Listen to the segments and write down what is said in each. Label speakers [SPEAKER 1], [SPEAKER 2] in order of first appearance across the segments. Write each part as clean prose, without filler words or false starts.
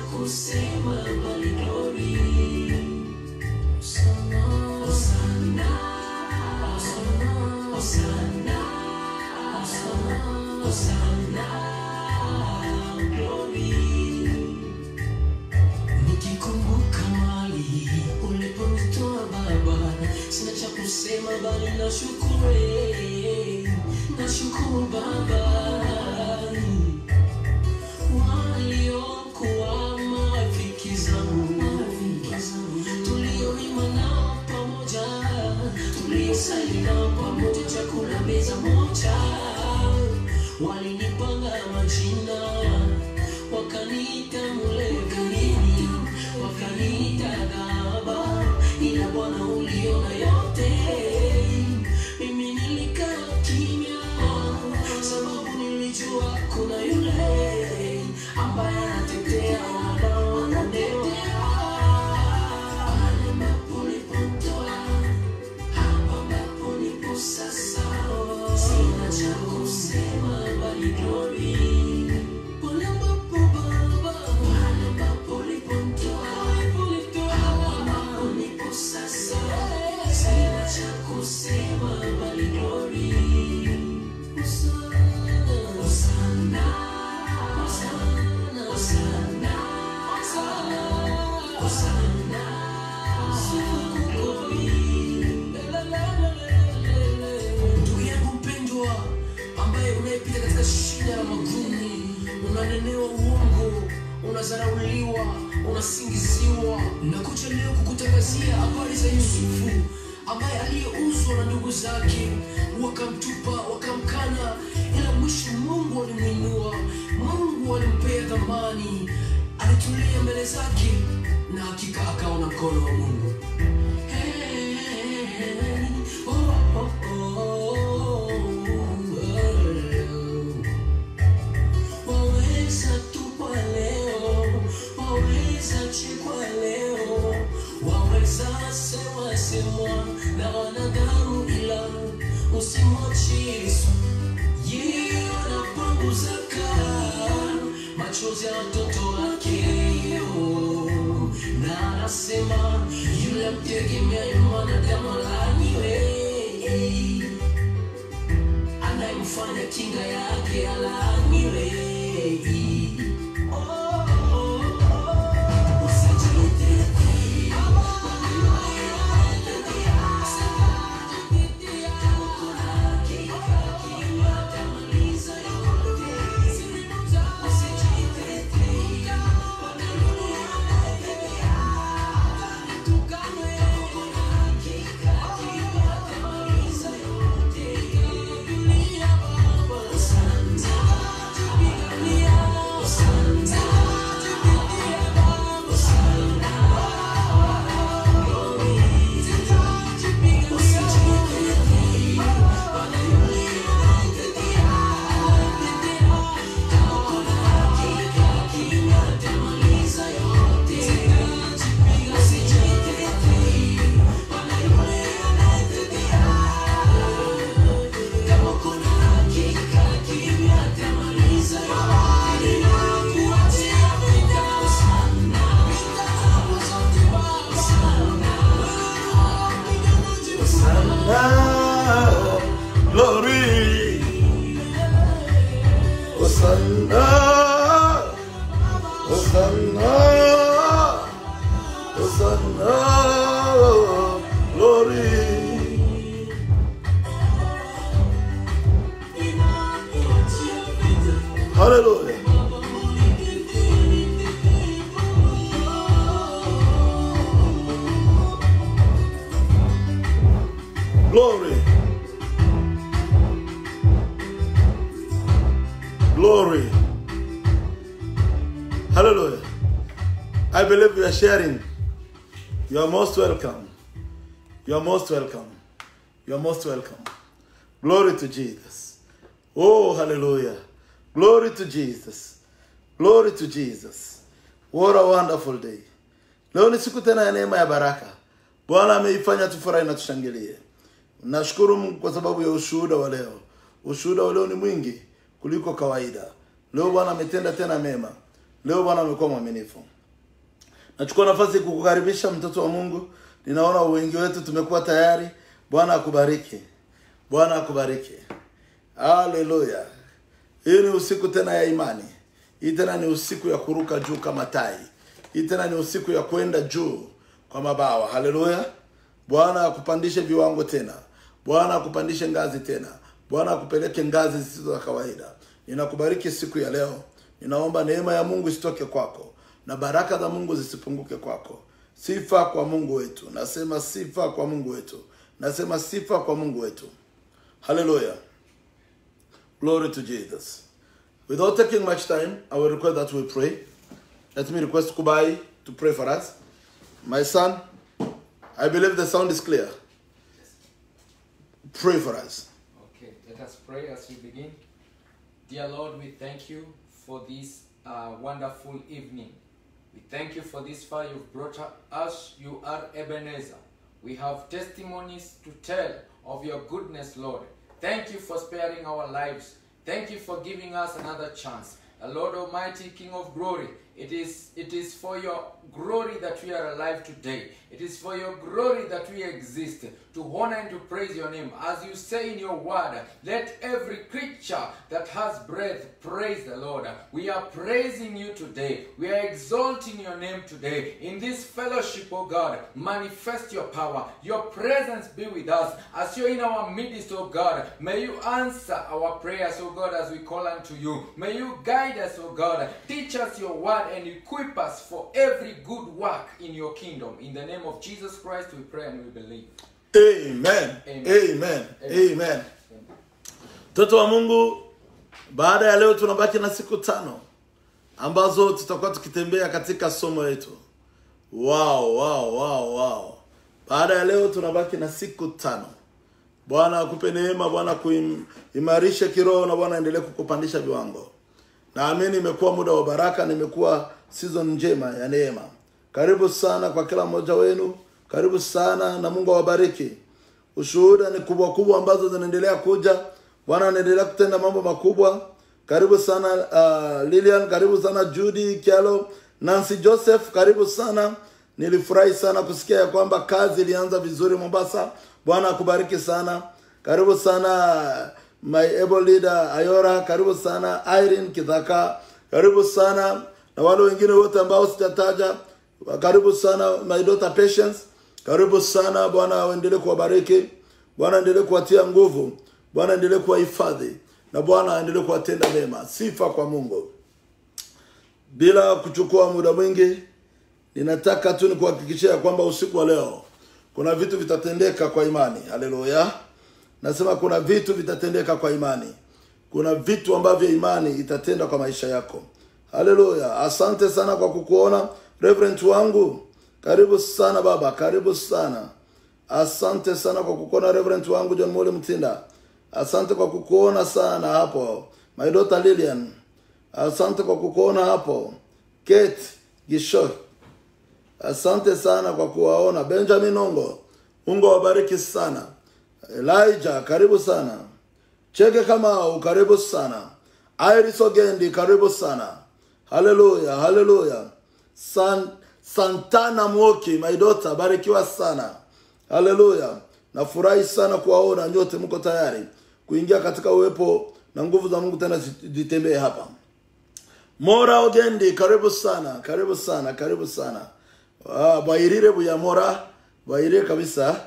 [SPEAKER 1] kusema bali glory. Osana, Osana, Osana, Osana, Osana, Osana, glory. Nikikumbuka mali uliponitoa Baba, sina cha kusema bali nashukuru, nashukuru Baba. Waliokuwa marafiki zangu, tulioimba nao pamoja, tuliosali nao pamoja, chakula meza moja, walinipanga majina, wakaniita mlevi, wakaniita gaba, ila Bwana uliona yote. Mimi nilikaa kimya, sababu nilijua kuna yule ambaye anatetea wanaonewa. Pale ambapo nilipotoa, hapa ambapo nipo sasa, sina cha kusema bali glory. Pale ambapo Baba, pale ambapo nilipotoa, hapa ambapo nipo sasa, sina cha kusema bali glory. Osana, Osana, Osana, Osana, Osana, ndugu yangu mpendwa, ambaye unayepita katika shida na magumu, unanenewa uongo, unazarauliwa, unasingiziwa, nakuja leo kukutangazia habari za Yusufu, ambaye aliyeuzwa na ndugu zake, wakamtupa, wakamkana, ila mwisho Mungu alimwinua, Mungu alimpea thamani, alitulia mbele zake, na hakika akaona mkono wa Mungu. Waweza tu kwa leo, waweza chekwa leo, waweza semwa na wanadamu, ila usimwache Yesu. Yeye anapanguza machozi ya watoto wake, na anasema yule mtegemeaye mwanadamu alaaniwe, anayemfanya kinga yake alaaniwe.
[SPEAKER 2] Glory, Hosanna, Hosanna, Hosanna, glory. Hallelujah. Glory. Glory. Hallelujah. I believe you are sharing. You are most welcome. You are most welcome. You are most welcome. Glory to Jesus. Oh, hallelujah. Glory to Jesus. Glory to Jesus. What a wonderful day. Leo ni siku tena ya neema ya baraka. Bwana ameifanya tufurahi na tushangilie. Nashukuru Mungu kwa sababu ya ushuhuda wa leo. Ushuhuda wa leo ni mwingi kuliko kawaida. Leo Bwana ametenda tena mema. Leo Bwana amekuwa mwaminifu. Nachukua nafasi kukukaribisha mtoto wa Mungu. Ninaona wengi wetu tumekuwa tayari. Bwana akubariki. Bwana akubariki. Haleluya. Hii ni usiku tena ya imani. Hii tena ni usiku ya kuruka juu kama tai. Hii tena ni usiku ya kwenda juu kwa mabawa. Haleluya. Bwana akupandishe viwango tena. Bwana akupandishe ngazi tena. Bwana akupeleke ngazi zisizo za kawaida. Ninakubariki siku ya leo. Ninaomba neema ya Mungu isitoke kwako na baraka za Mungu zisipunguke kwako. Sifa kwa Mungu wetu. Nasema sifa kwa Mungu wetu. Nasema sifa kwa Mungu wetu. Hallelujah. Glory to Jesus. Without taking much time, I will request that we pray. Let me request Kubai to pray for us. My son, I believe the sound is clear. Pray for us.
[SPEAKER 3] Okay, let us pray as we begin. Dear Lord, we thank you for this wonderful evening. We thank you for this far you've brought us. You are Ebenezer. We have testimonies to tell of your goodness, Lord. Thank you for sparing our lives. Thank you for giving us another chance. Lord Almighty, King of glory, it is for your glory that we are alive today. It is for your glory that we exist, to honor and to praise your name. As you say in your word, let every creature that has breath praise the Lord. We are praising you today. We are exalting your name today. In this fellowship, oh God, manifest your power. Your presence be with us. As you're in our midst, oh God, may you answer our prayers, oh God, as we call unto you. May you guide us, oh God. Teach us your word and equip us for every good work in your kingdom. In the name of Jesus Christ we pray and we believe.
[SPEAKER 2] Amen. Amen. Amen. Amen. Mtoto wa Mungu, baada ya leo tunabaki na siku 5 ambazo tutakuwa tukitembea katika somo letu. Wow. Baada ya leo tunabaki na siku 5. Bwana akupe neema, Bwana kuimarisha kiroho na Bwana endelee kukupandisha viwango. Naamini imekuwa muda wa baraka, na imekuwa season njema ya neema. Karibu sana kwa kila mmoja wenu. Karibu sana na Mungu awabariki. Ushuhuda ni kubwa ambazo zinaendelea kuja. Bwana anaendelea kutenda mambo makubwa. Karibu sana Lilian, karibu sana Judy, Kialo, Nancy Joseph, karibu sana. Nilifurahi sana kusikia ya kwamba kazi ilianza vizuri Mombasa. Bwana akubariki sana. Karibu sana my able leader Ayora, karibu sana Irene Kithaka, karibu sana na wale wengine wote ambao sitataja. Karibu sana my daughter Patience, karibu sana. Bwana aendelee kuwabariki, Bwana aendelee kuwatia nguvu, Bwana aendelee kuwahifadhi, na Bwana aendelee kuwatenda mema. Sifa kwa Mungu. Bila kuchukua muda mwingi, ninataka tu nikuhakikishia kwamba usiku wa leo kuna vitu vitatendeka kwa imani. Haleluya. Nasema kuna vitu vitatendeka kwa imani. Kuna vitu ambavyo imani itatenda kwa maisha yako. Haleluya. Asante sana kwa kukuona Reverend wangu. Karibu sana baba, karibu sana. Asante sana kwa kukuona Reverend wangu John Mole Mtinda. Asante kwa kukuona sana hapo my daughter Lilian. Asante kwa kukuona hapo Kate Gisho. Asante sana kwa kuwaona Benjamin Ongo. Mungu awabariki sana. Elijah, karibu sana. Cheke kama karibu sana. Iris Ogendi, karibu sana. Hallelujah. Santana Mwoki, my daughter, barikiwa sana. Hallelujah. Nafurahi sana kuwaona nyote mko tayari kuingia katika uwepo na nguvu za Mungu tena zitembee hapa. Mora Ogendi, karibu sana. Bairire buya Mora, bairire kabisa.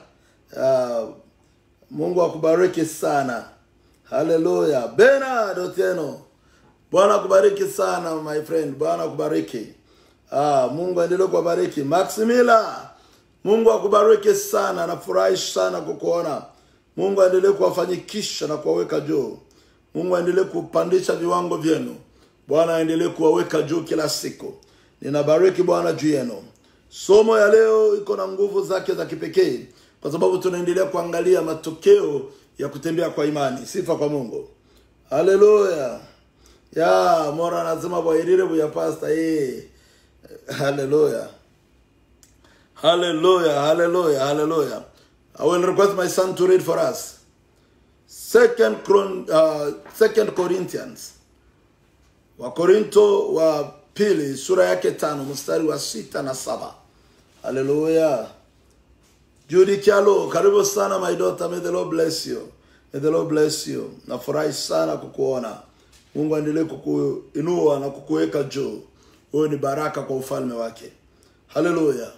[SPEAKER 2] Mungu akubariki sana. Hallelujah. Bernard Otieno, Bwana akubariki sana my friend. Bwana akubariki. Mungu aendelee kubariki. Maximila, Mungu akubariki sana. Nafurahi sana kukuona. Mungu aendelee kuwafanyikisha na kuwaweka juu. Mungu aendelee kupandisha viwango vyenu. Bwana aendelee kuwaweka juu kila siku. Ninabariki Bwana juu yenu. Somo ya leo iko na nguvu zake za kipekee, kwa sababu tunaendelea kuangalia matokeo ya kutembea kwa imani. Sifa kwa Mungu. Hallelujah. Ya Mora anasema bairire buya pastor. Hallelujah. I will request my son to read for us 2 Corinthians. Wakorinto wa pili sura yake 5 mstari wa 6 na 7. Hallelujah. Judy Kialo, karibu sana my daughter. May the Lord bless you. May the Lord bless you. Nafurahi sana kukuona. Mungu aendelee kukuinua na kukuweka juu. Wewe ni baraka kwa ufalme wake. Hallelujah.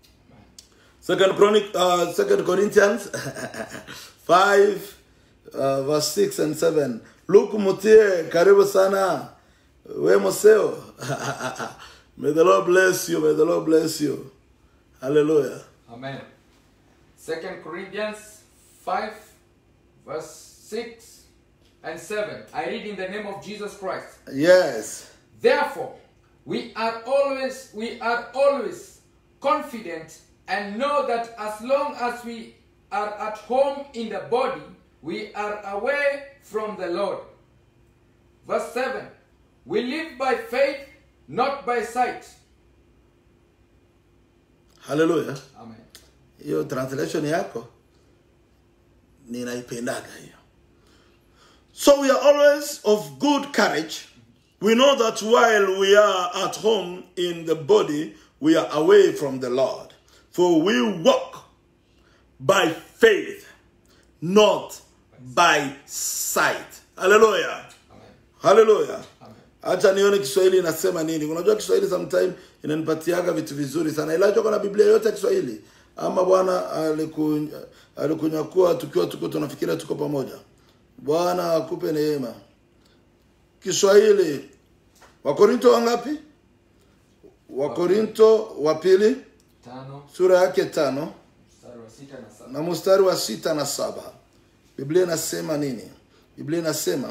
[SPEAKER 2] Second Corinthians 5 verse 6 and 7. Luke Mutie, karibu sana. We Moseo. May the Lord bless you. May the Lord bless you. Hallelujah.
[SPEAKER 3] Amen. 2 Corinthians 5 verse 6 and 7. I read in the name of Jesus Christ.
[SPEAKER 2] Yes.
[SPEAKER 3] Therefore, we are always confident and know that as long as we are at home in the body, we are away from the Lord. Verse 7. We live by faith, not by sight.
[SPEAKER 2] Hallelujah.
[SPEAKER 3] Amen.
[SPEAKER 2] Hiyo translation yako ninaipendaga hiyo. So we are always of good courage. We know that while we are at home in the body, we are away from the Lord. For we walk by faith, not by sight. Hallelujah.
[SPEAKER 3] Amen.
[SPEAKER 2] Hallelujah.
[SPEAKER 3] Amen.
[SPEAKER 2] Acha nione Kiswahili inasema nini. Unajua Kiswahili sometimes inanipatiaga vitu vizuri sana. Ila hicho kuna Biblia yote Kiswahili. Ama Bwana alikunyakua tukiwa tunafikiria tuko pamoja. Bwana akupe neema. Kiswahili Wakorinto wangapi? Wakorinto wa pili
[SPEAKER 3] 5
[SPEAKER 2] sura yake 5
[SPEAKER 3] mstari wa 6 na 7.
[SPEAKER 2] na mstari wa 6 na 7. Biblia inasema nini? Biblia inasema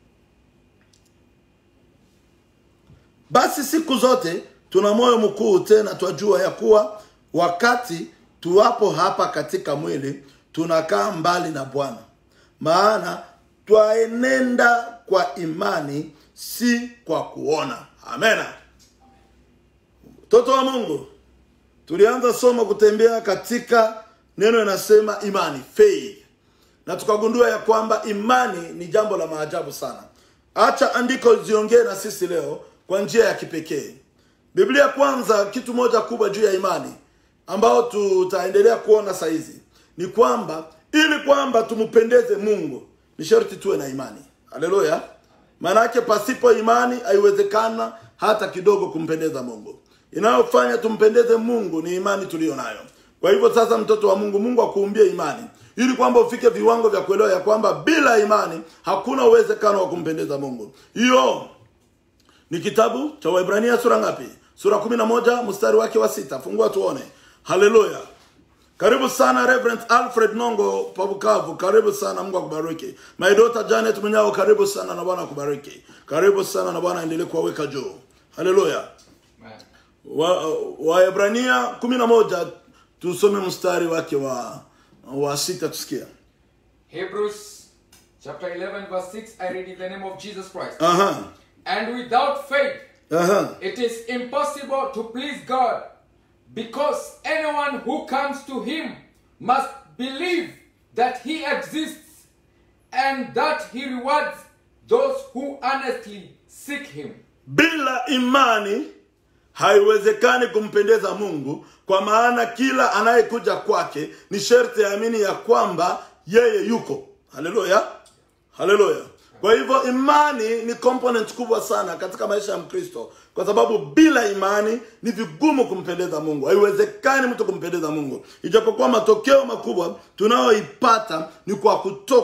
[SPEAKER 2] basi siku zote tuna moyo mkuu, tena twajua ya kuwa wakati tuwapo hapa katika mwili tunakaa mbali na Bwana, maana twaenenda kwa imani, si kwa kuona. Amen. Toto wa Mungu, tulianza somo kutembea katika neno inasema imani, faith. Na tukagundua ya kwamba imani ni jambo la maajabu sana. Acha andiko ziongee na sisi leo kwa njia ya kipekee. Biblia kwanza, kitu moja kubwa juu ya imani ambao tutaendelea kuona saizi ni kwamba ili kwamba tumpendeze Mungu ni sharti tuwe na imani. Haleluya. Maana yake pasipo imani haiwezekana hata kidogo kumpendeza Mungu. Inayofanya tumpendeze Mungu ni imani tuliyo nayo. Kwa hivyo sasa, mtoto wa Mungu, Mungu akuumbie imani ili kwamba ufike viwango vya kuelewa ya kwamba bila imani hakuna uwezekano wa kumpendeza Mungu. Hiyo ni kitabu cha Waebrania sura ngapi? Sura 11 mstari wake wa 6. Fungua tuone. Haleluya. Karibu sana Reverend Alfred Nongo Pabukavu. Karibu sana, Mungu akubariki. My daughter Janet Munyao, karibu sana na Bwana akubariki. Karibu sana na Bwana aendelee kuwaweka juu. Haleluya. Waebrania 11 tusome mstari wake wa 6 tusikia.
[SPEAKER 3] Hebrews chapter 11 verse 6. I read in the name of Jesus Christ. And without faith, it is impossible to please God, because anyone who comes to him must believe that he exists and that he rewards those who honestly seek him.
[SPEAKER 2] Bila imani haiwezekani kumpendeza Mungu, kwa maana kila anayekuja kwake ni sharti aamini ya kwamba yeye yuko. Haleluya. Haleluya. Kwa hivyo imani ni component kubwa sana katika maisha ya Mkristo, kwa sababu bila imani ni vigumu kumpendeza Mungu. Haiwezekani mtu kumpendeza Mungu. Ijapokuwa matokeo makubwa tunayoipata ni kwa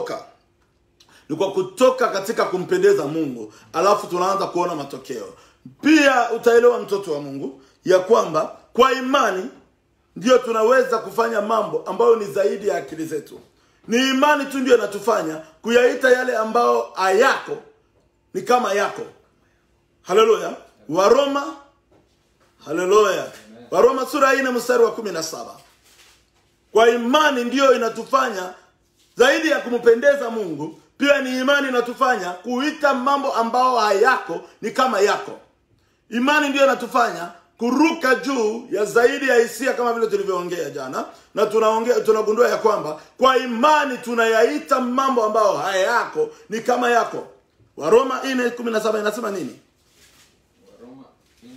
[SPEAKER 2] kutoka katika kumpendeza Mungu, alafu tunaanza kuona matokeo. Pia utaelewa, mtoto wa Mungu, ya kwamba kwa imani ndio tunaweza kufanya mambo ambayo ni zaidi ya akili zetu. Ni imani tu ndio inatufanya kuyaita yale ambao hayako ni kama yako. Haleluya. Waroma, haleluya. Waroma sura 4 mstari wa 17. Kwa imani ndio inatufanya zaidi ya kumpendeza Mungu, pia ni imani inatufanya kuita mambo ambao hayako ni kama yako. Imani ndio inatufanya kuruka juu ya zaidi ya hisia, kama vile tulivyoongea jana, na tunagundua ya kwamba kwa imani tunayaita mambo ambayo hayako ni kama yako. Waroma 4:17 inasema nini?
[SPEAKER 3] Waroma 4:17.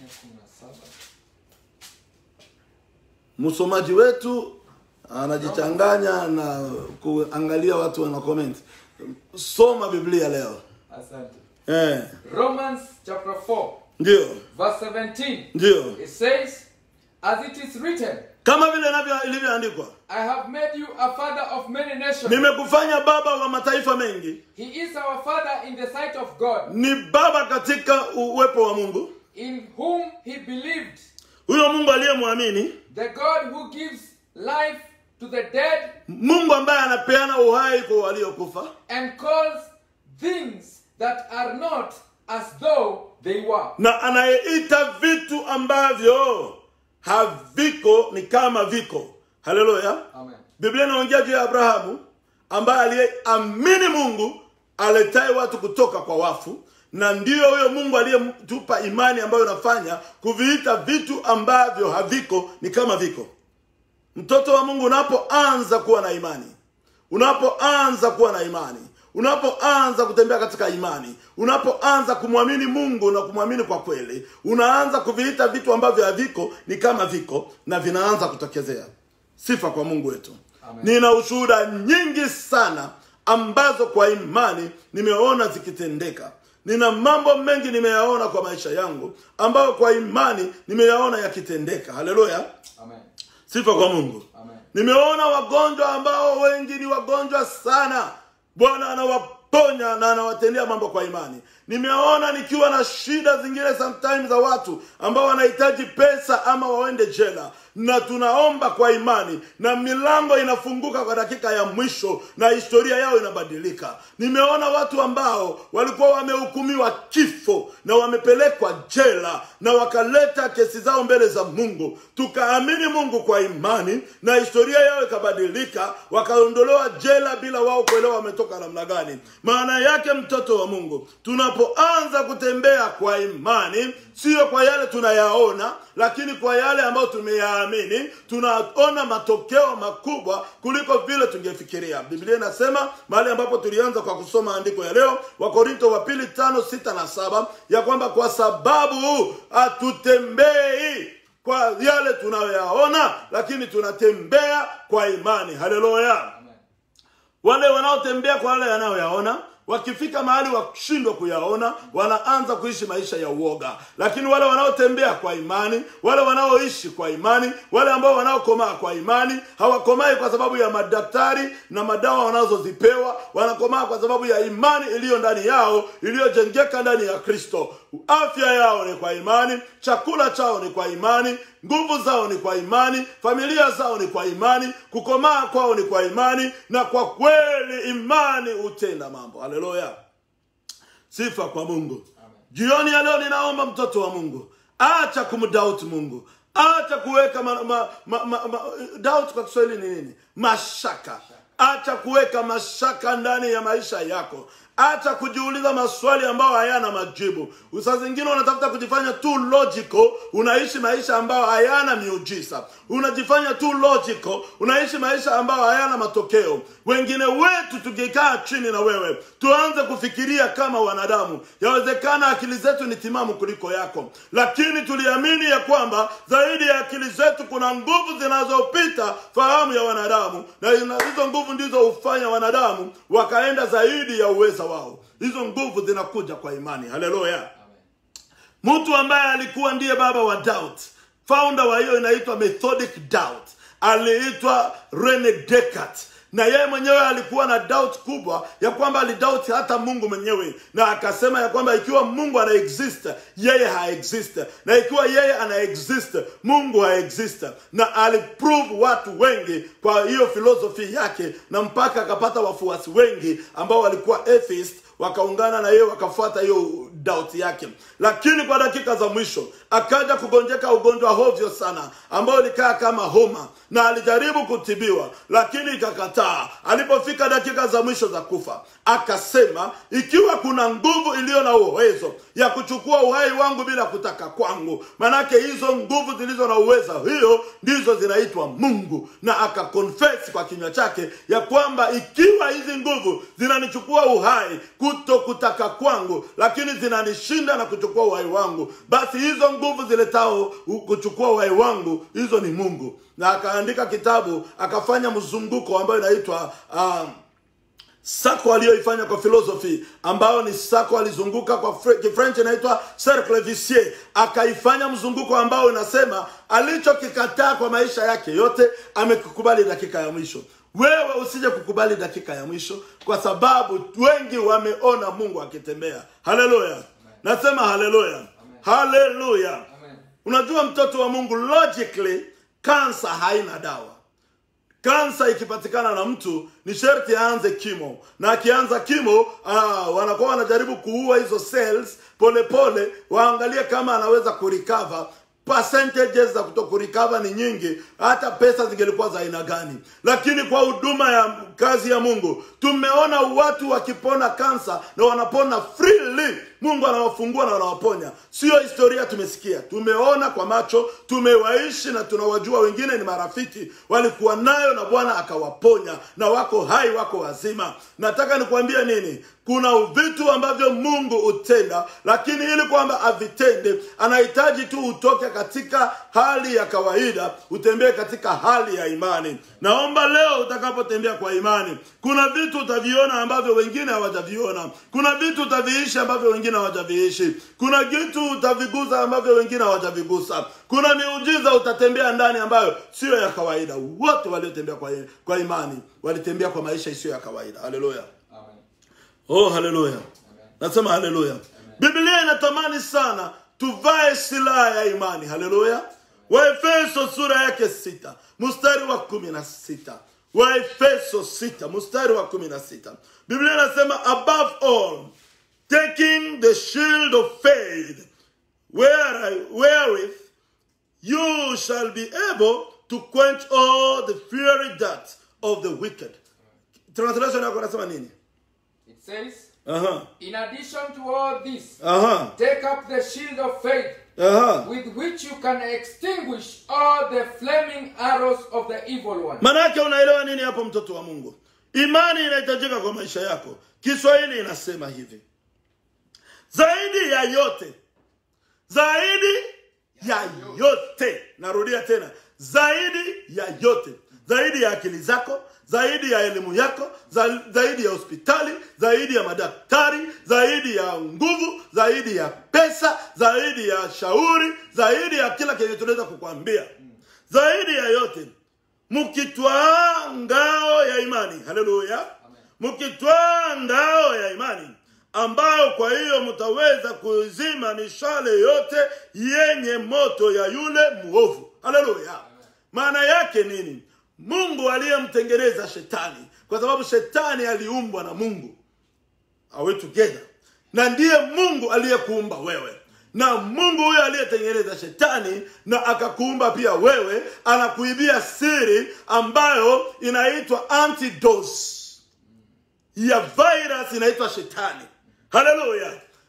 [SPEAKER 2] Msomaji wetu anajichanganya na kuangalia watu wana comment. Soma Biblia leo.
[SPEAKER 3] Asante. Romans chapter 4.
[SPEAKER 2] Ndio.
[SPEAKER 3] Verse 17.
[SPEAKER 2] Ndio.
[SPEAKER 3] It says, as it is written,
[SPEAKER 2] kama vile ilivyoandikwa,
[SPEAKER 3] I have made you a father of many nations.
[SPEAKER 2] Nimekufanya baba wa mataifa mengi.
[SPEAKER 3] He is our father in the sight of God.
[SPEAKER 2] Ni baba katika uwepo wa Mungu.
[SPEAKER 3] In whom he believed.
[SPEAKER 2] Huyo Mungu aliyemwamini.
[SPEAKER 3] The God who gives life to the dead.
[SPEAKER 2] Mungu ambaye anapeana uhai kwa waliokufa.
[SPEAKER 3] And calls things that are not as though they were.
[SPEAKER 2] Na anayeita vitu ambavyo haviko ni kama viko. Haleluya.
[SPEAKER 3] Amen.
[SPEAKER 2] Biblia inaongea juu ya Abrahamu ambaye aliyeamini Mungu aletaye watu kutoka kwa wafu, na ndio huyo Mungu aliyetupa imani ambayo inafanya kuviita vitu ambavyo haviko ni kama viko. Mtoto wa Mungu unapoanza kuwa na imani, unapoanza kuwa na imani, unapoanza kutembea katika imani, unapoanza kumwamini Mungu na kumwamini kwa kweli, unaanza kuviita vitu ambavyo haviko ni kama viko, na vinaanza kutokezea. Sifa kwa Mungu wetu. Amen. Nina ushuhuda nyingi sana ambazo kwa imani nimeona zikitendeka. Nina mambo mengi nimeyaona kwa maisha yangu ambayo kwa imani nimeyaona yakitendeka. Haleluya.
[SPEAKER 3] Amen.
[SPEAKER 2] Sifa kwa Mungu.
[SPEAKER 3] Amen.
[SPEAKER 2] Nimeona wagonjwa ambao wengi ni wagonjwa sana, Bwana anawaponya na anawatendea mambo kwa imani. Nimeona nikiwa na shida zingine sometimes za watu ambao wanahitaji pesa ama waende jela, na tunaomba kwa imani na milango inafunguka kwa dakika ya mwisho na historia yao inabadilika. Nimeona watu ambao walikuwa wamehukumiwa kifo na wamepelekwa jela na wakaleta kesi zao mbele za Mungu. Tukaamini Mungu kwa imani na historia yao ikabadilika, wakaondolewa jela bila wao kuelewa wametoka namna gani. Maana yake, mtoto wa Mungu, tunapoanza kutembea kwa imani, sio kwa yale tunayaona, lakini kwa yale ambayo tumeyaamini, tunaona matokeo makubwa kuliko vile tungefikiria. Biblia inasema mahali ambapo tulianza kwa kusoma andiko ya leo, Wakorintho wa pili 5:6 na 7, ya kwamba kwa sababu hatutembei kwa yale tunayoyaona, lakini tunatembea kwa imani. Haleluya. Wale wanaotembea kwa yale yanayoyaona, wakifika mahali wakishindwa kuyaona, wanaanza kuishi maisha ya uoga. Lakini wale wanaotembea kwa imani, wale wanaoishi kwa imani, wale ambao wanaokomaa kwa imani, hawakomai kwa sababu ya madaktari na madawa wanazozipewa, wanakomaa kwa sababu ya imani iliyo ndani yao, iliyojengeka ndani ya Kristo. Afya yao ni kwa imani, chakula chao ni kwa imani, nguvu zao ni kwa imani, familia zao ni kwa imani, kukomaa kwao ni kwa imani, na kwa kweli imani utenda mambo. Haleluya. Sifa kwa Mungu. Amen. Jioni ya leo ninaomba, mtoto wa Mungu, acha kumdoubt Mungu. Acha kuweka doubt kwa Kiswahili ni nini? Mashaka. Acha kuweka mashaka ndani ya maisha yako. Acha kujiuliza maswali ambayo hayana majibu. Saa zingine unatafuta kujifanya tu logical, unaishi maisha ambayo hayana miujiza. Unajifanya tu logical, unaishi maisha ambayo hayana matokeo. Wengine wetu tukikaa chini na wewe, tuanze kufikiria kama wanadamu. Yawezekana akili zetu ni timamu kuliko yako, lakini tuliamini ya kwamba zaidi ya akili zetu kuna nguvu zinazopita fahamu ya wanadamu, na hizo nguvu ndizo hufanya wanadamu wakaenda zaidi ya uwezo wao. Hizo nguvu zinakuja kwa imani. Haleluya. Mtu ambaye alikuwa ndiye baba wa doubt, founder wa hiyo inaitwa methodic doubt, aliitwa Rene Descartes. Na yeye mwenyewe alikuwa na doubt kubwa ya kwamba alidoubt hata Mungu mwenyewe, na akasema ya kwamba ikiwa Mungu ana exist, yeye ha exist, na ikiwa yeye ana exist, Mungu ha exist. Na aliprove watu wengi kwa hiyo philosophy yake, na mpaka akapata wafuasi wengi ambao walikuwa atheist, wakaungana na yeye wakafuata hiyo doubt yake. Lakini kwa dakika za mwisho akaja kugonjeka ugonjwa hovyo sana ambao likaa kama homa, na alijaribu kutibiwa lakini ikakataa. Alipofika dakika za mwisho za kufa, akasema ikiwa kuna nguvu iliyo na uwezo ya kuchukua uhai wangu bila kutaka kwangu, manake hizo nguvu zilizo na uwezo hiyo ndizo zinaitwa Mungu. Na akakonfess kwa kinywa chake ya kwamba ikiwa hizi nguvu zinanichukua uhai kuto kutaka kwangu, lakini zinanishinda na kuchukua uhai wangu, basi hizo nguvu ziletao kuchukua uhai wangu, hizo ni Mungu. Na akaandika kitabu, akafanya mzunguko ambao inaitwa sako aliyoifanya kwa philosophy, ambao ni sako alizunguka kwa French inaitwa cercle vicieux. Akaifanya mzunguko ambao unasema alichokikataa kwa maisha yake yote amekukubali dakika ya mwisho. Wewe usije kukubali dakika ya mwisho, kwa sababu wengi wameona Mungu akitembea. Haleluya. Nasema haleluya. Haleluya. Unajua mtoto wa Mungu, logically kansa haina dawa. Kansa ikipatikana na mtu ni sharti aanze kimo, na akianza kimo wanakuwa wanajaribu kuua hizo cells pole pole, waangalie kama anaweza kurecover. Percentages za kutokurecover ni nyingi, hata pesa zingelikuwa za aina gani. Lakini kwa huduma ya kazi ya Mungu tumeona watu wakipona kansa na wanapona freely. Mungu anawafungua na anawaponya. Sio historia tumesikia, tumeona kwa macho, tumewaishi na tunawajua. Wengine ni marafiki walikuwa nayo na Bwana akawaponya na wako hai, wako wazima. Nataka nikwambie nini? Kuna vitu ambavyo Mungu utenda, lakini ili kwamba avitende anahitaji tu utoke katika hali ya kawaida, utembee katika hali ya imani. Naomba leo utakapotembea kwa imani, kuna vitu utaviona ambavyo wengine hawajaviona. Kuna vitu utaviishi ambavyo wengine hawajaviishi. Kuna vitu utavigusa ambavyo wengine hawajavigusa. Kuna miujiza utatembea ndani ambayo sio ya kawaida. Wote waliotembea kwa imani walitembea kwa maisha isiyo ya kawaida. Haleluya. Oh, haleluya. Nasema haleluya. Biblia inatamani sana tuvae silaha ya imani. Haleluya. Waefeso sura yake 6 mstari wa 16. Waefeso 6 mstari wa 16. Biblia inasema, above all, taking the shield of faith, wherewith you shall be able to quench all the fiery darts of the wicked. Translation yako nasema nini?
[SPEAKER 3] It says, in addition to all this, take up the shield of faith, with which you can extinguish all the flaming arrows of the evil one.
[SPEAKER 2] Manake unaelewa nini hapo mtoto wa Mungu? Imani inahitajika kwa maisha yako. Kiswahili inasema hivi: zaidi ya yote. Zaidi ya yote. Narudia tena. Zaidi ya yote. Zaidi ya akili zako, zaidi ya elimu yako, zaidi ya hospitali, zaidi ya madaktari, zaidi ya nguvu, zaidi ya pesa, zaidi ya shauri, zaidi ya kila kitu tunaweza kukuambia. Zaidi ya yote, mkitwaa ngao ya imani. Haleluya. Mkitwaa ngao ya imani, ambayo kwa hiyo mtaweza kuzima mishale yote yenye moto ya yule muovu. Haleluya. Maana yake nini? Mungu aliyemtengeneza shetani, kwa sababu shetani aliumbwa na Mungu. Are we together? Na ndiye Mungu aliyekuumba wewe. Na Mungu huyo aliyetengeneza shetani na akakuumba pia wewe, anakuibia siri ambayo inaitwa antidose ya virus inaitwa shetani. Haleluya.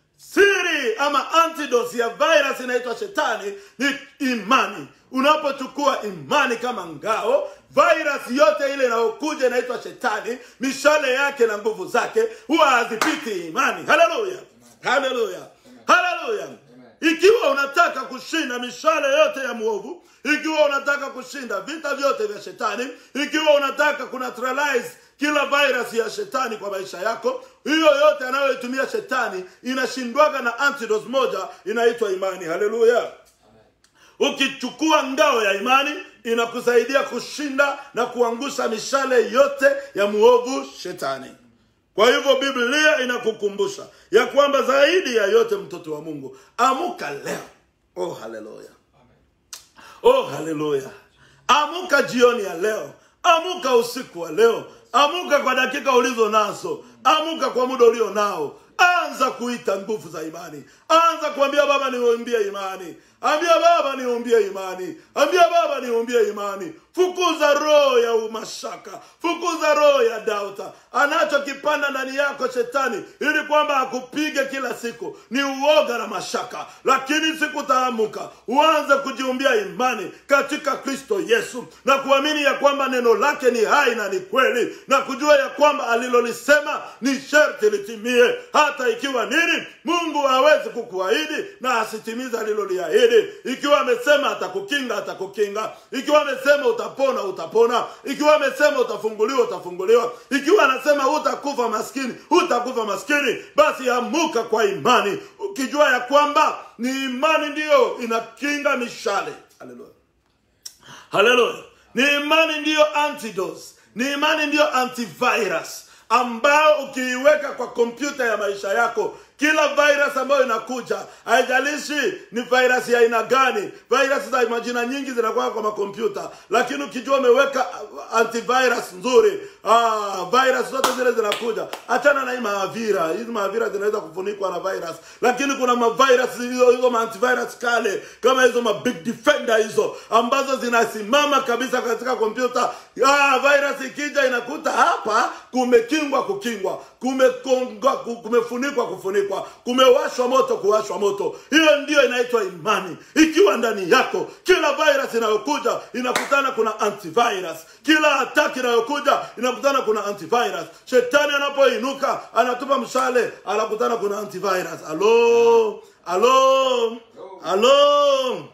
[SPEAKER 2] Siri ama antidose ya virus inaitwa shetani ni imani. Unapochukua imani kama ngao, virus yote ile inayokuja inaitwa shetani, mishale yake na nguvu zake huwa hazipiti imani. Haleluya. Haleluya. Haleluya. Ikiwa unataka kushinda mishale yote ya muovu, ikiwa unataka kushinda vita vyote vya shetani, ikiwa unataka kuneutralize kila virus ya shetani kwa maisha yako, hiyo yote anayoitumia shetani inashindwaga na antidote moja inaitwa imani. Haleluya. Ukichukua ngao ya imani inakusaidia kushinda na kuangusha mishale yote ya muovu shetani. Kwa hivyo Biblia inakukumbusha ya kwamba zaidi ya yote, mtoto wa Mungu, amuka leo. Oh, haleluya. Oh, haleluya. Amuka jioni ya leo. Amuka usiku wa leo. Amuka kwa dakika ulizo nazo. Amuka kwa muda ulio nao. Anza kuita nguvu za imani. Anza kuambia Baba niumbie imani. Ambia Baba niumbie imani. Ambia Baba niumbie imani. Fukuza roho ya mashaka, fukuza roho ya dauta. Anachokipanda ndani yako shetani ili kwamba akupige kila siku ni uoga na mashaka. Lakini siku utaamuka, uanze kujiumbia imani katika Kristo Yesu, na kuamini ya kwamba neno lake ni hai na ni kweli, na kujua ya kwamba alilolisema ni sharti litimie. Hata ikiwa nini, Mungu hawezi kukuahidi na asitimiza aliloliahidi. Ikiwa amesema atakukinga, atakukinga. Ikiwa amesema utapona, utapona. Ikiwa amesema utafunguliwa, utafunguliwa. Ikiwa anasema utakufa maskini, utakufa maskini. Basi amuka kwa imani, ukijua ya kwamba ni imani ndiyo inakinga mishale. Haleluya. Haleluya. Ni imani ndiyo antidote. Ni imani ndiyo antivirus, ambao ukiiweka kwa kompyuta ya maisha yako, kila virus ambayo inakuja, haijalishi ni virus ya aina gani. Virus za majina nyingi zinakuwa kwa makompyuta, lakini ukijua umeweka antivirus nzuri, virus zote zile zinakuja. Achana na hii maavira. Hizi maavira zinaweza kufunikwa na virus, lakini kuna mavirus hizo antivirus kale, kama hizo big defender hizo, ambazo zinasimama kabisa katika kompyuta. Virus ikija inakuta hapa kumekingwa kukingwa, kumefunikwa kufunikwa, kumewashwa moto kuwashwa moto. Hiyo ndio inaitwa imani. Ikiwa ndani yako, kila virus inayokuja inakutana kuna antivirus. Kila attack inayokuja inakutana kuna antivirus. Shetani anapoinuka anatupa mshale, anakutana kuna antivirus. Alo, alo, alo.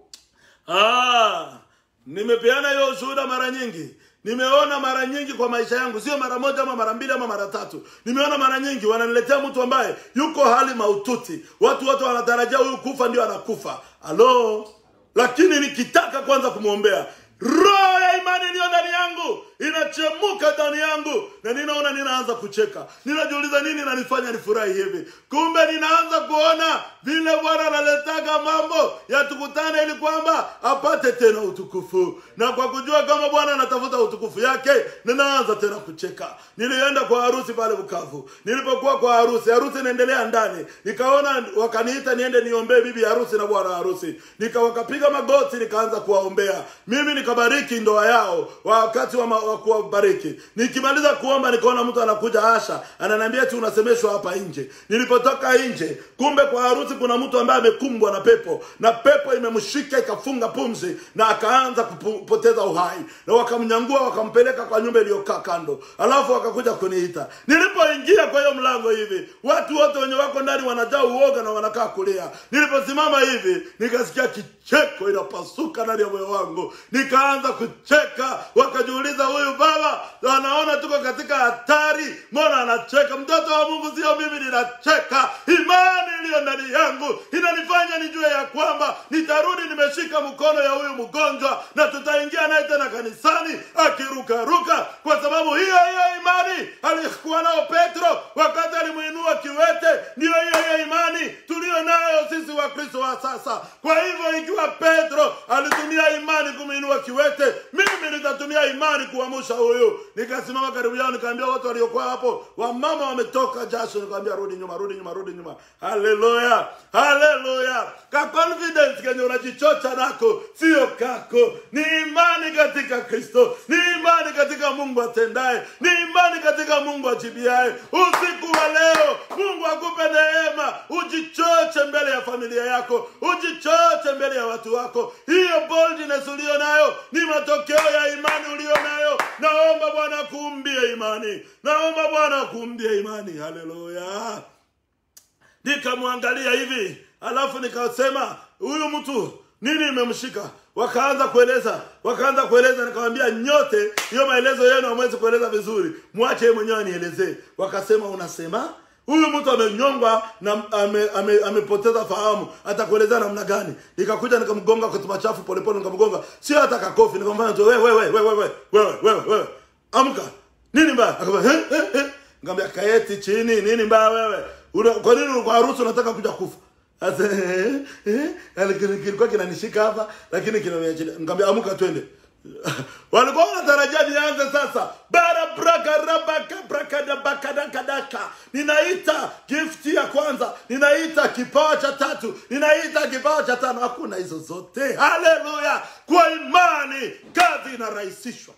[SPEAKER 2] Nimepeana hiyo ushuhuda mara nyingi. Nimeona mara nyingi kwa maisha yangu, sio mara moja ama mara mbili ama mara tatu. Nimeona mara nyingi wananiletea mtu ambaye yuko hali maututi. Watu wote wanatarajia huyu kufa ndio anakufa. Alo. Lakini nikitaka kwanza kumuombea, roho ya imani iliyo ndani yangu inachemuka ndani yangu, na ninaona ninaanza kucheka. Ninajiuliza nini inanifanya nifurahi hivi? Kumbe ninaanza kuona vile Bwana analetaka mambo yatukutane ili kwamba apate tena utukufu. Na kwa kujua kama Bwana anatafuta utukufu yake, ninaanza tena kucheka. Nilienda kwa harusi pale Bukavu. Nilipokuwa kwa harusi inaendelea ndani, nikaona wakaniita niende niombee bibi harusi na bwana harusi. Wakapiga magoti, nikaanza kuwaombea. Mimi nikabariki ndoa yao wakati wa kuwabariki. Nikimaliza kuomba nikaona mtu anakuja Asha, ananiambia tu unasemeshwa hapa nje. Nilipotoka nje, kumbe kwa harusi kuna mtu ambaye amekumbwa na pepo, na pepo imemshika ikafunga pumzi na akaanza kupoteza uhai, na wakamnyangua wakampeleka kwa nyumba iliyokaa kando. Alafu wakakuja kuniita. Nilipoingia kwa hiyo mlango hivi, watu wote wenye wako ndani wanajaa uoga na wanakaa kulia. Niliposimama hivi, nikasikia kicheko inapasuka ndani ya moyo wangu. Nikaanza kucheka. Wakajiuliza, huyu baba anaona tuko katika hatari, mbona anacheka? Mtoto wa Mungu, sio mimi ninacheka. Imani iliyo ndani yangu inanifanya nijue ya kwamba nitarudi nimeshika mkono ya huyu mgonjwa, na tutaingia naye tena kanisani akiruka ruka, kwa sababu hiyo imani alikuwa nao Petro wakati alimuinua kiwete. Ndio hiyo imani tulio nayo sisi wa Kristo wa sasa. Kwa hivyo ikiwa Petro alitumia imani kumuinua kiwete, mimi nitatumia imani kuamsha huyu. Nikasimama karibu yao, nikaambia watu waliokuwa hapo, wamama wametoka jasho, nikaambia rudi nyuma, rudi nyuma, rudi nyuma. Haleluya, haleluya. Ka confidence kenye unajichocha nako sio kako. Ni imani katika Kristo, ni imani katika Mungu atendaye, ni imani katika Mungu ajibiaye. Usiku wa leo Mungu akupe neema, ujichoche mbele ya familia yako, ujichoche mbele ya watu wako. Hiyo boldness ulio nayo ni matokeo ya imani ulio nayo. Naomba Bwana kuumbie imani, naomba Bwana kuumbie imani. Haleluya. Nikamwangalia hivi, alafu nikasema, huyu mtu nini imemshika? Wakaanza kueleza, nikamwambia nyote hiyo maelezo yenu hamwezi kueleza vizuri, mwache yeye mwenyewe anielezee. Wakasema, unasema huyu mtu amenyongwa na amepoteza fahamu, atakueleza namna gani? Nikakuja nikamgonga kwa tupa chafu polepole, nikamgonga, sio hata kakofi. Nikamfanya tu, wewe amka, nini mbaya? Akamwambia ngambia, kaeti chini, nini mbaya wewe? Kwa nini kwa harusi unataka kuja kufa? Asa kilikuwa kinanishika hapa, lakini kinaniachilia. Ngambia, amka twende. Walikuwa wanatarajia nianze sasa. Ninaita gift ya kwanza, ninaita kipawa cha tatu, ninaita kipawa cha tano. Hakuna hizo zote. Haleluya. Kwa imani kazi inarahisishwa.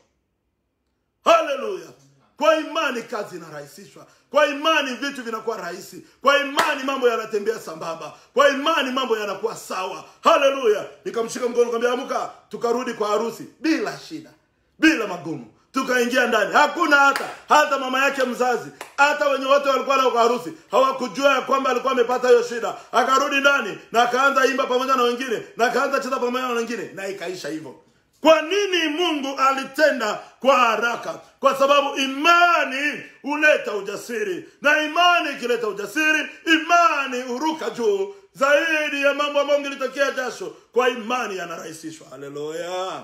[SPEAKER 2] Haleluya. Kwa imani kazi inarahisishwa. Kwa imani vitu vinakuwa rahisi. Kwa imani mambo yanatembea sambamba. Kwa imani mambo yanakuwa sawa. Haleluya. Nikamshika mkono nikamwambia amka, tukarudi kwa harusi bila shida, bila magumu. Tukaingia ndani. Hakuna hata mama yake mzazi, hata wenye wote walikuwa na harusi hawakujua kwamba alikuwa amepata hiyo shida. Akarudi ndani na akaanza imba pamoja na wengine, na akaanza cheza pamoja na wengine, na ikaisha hivyo. Kwa nini Mungu alitenda kwa haraka? Kwa sababu imani huleta ujasiri. Na imani ikileta ujasiri, imani huruka juu zaidi ya mambo ambayo yangetokea jasho. Kwa imani yanarahisishwa. Haleluya.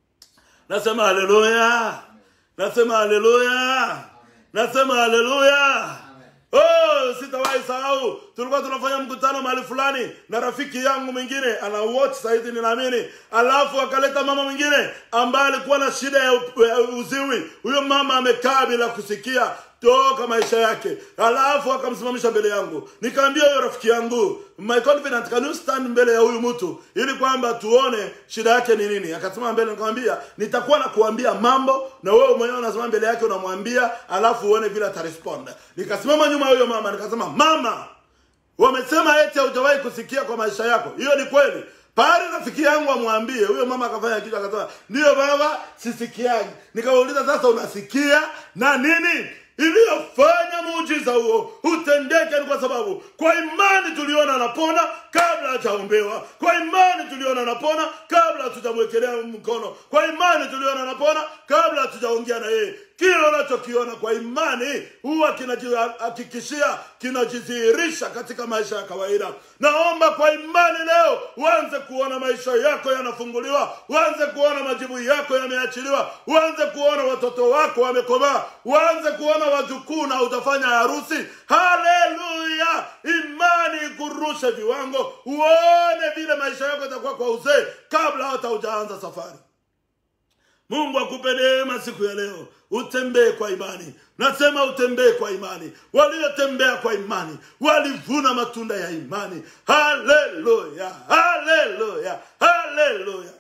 [SPEAKER 2] Nasema haleluya. Nasema haleluya. Nasema haleluya. Oh, sitawahi sahau. Tulikuwa tunafanya mkutano mahali fulani na rafiki yangu mwingine ana watch saizi ninaamini. Alafu akaleta mama mwingine ambaye alikuwa na shida ya uziwi. Huyo mama amekaa bila kusikia toka maisha yake. Alafu akamsimamisha mbele yangu. Nikamwambia huyo rafiki yangu, my confident, can you stand mbele ya huyu mtu ili kwamba tuone shida yake ni nini? Akasema mbele. Nikamwambia nitakuwa nakuambia mambo na wewe mwenyewe unasema mbele yake unamwambia, alafu uone vile atarespond. Nikasimama nyuma ya huyo mama nikasema, mama, wamesema eti hujawahi kusikia kwa maisha yako. Hiyo ni kweli? Pale rafiki yangu amwambie. Huyo mama akafanya kitu akasema, ndio baba, sisikiaje. Nikauliza sasa unasikia na nini? Iliyofanya muujiza huo utendeke ni kwa sababu kwa imani tuliona anapona kabla hajaombewa. Kwa imani tuliona anapona kabla hatujamwekelea mkono. Kwa imani tuliona anapona kabla hatujaongea na yeye. Kile unachokiona kwa imani huwa kinajihakikishia, kinajidhihirisha katika maisha ya kawaida. Naomba kwa imani leo uanze kuona maisha yako yanafunguliwa, uanze kuona majibu yako yameachiliwa, uanze kuona watoto wako wamekomaa, uanze kuona wajukuu na utafanya harusi. Haleluya. Imani kurusha viwango, uone vile maisha yako yatakuwa kwa uzee kabla hata hujaanza safari. Mungu akupe neema siku ya leo. Utembee kwa imani. Nasema utembee kwa imani. Waliotembea kwa imani walivuna matunda ya imani. Haleluya. Haleluya. Haleluya.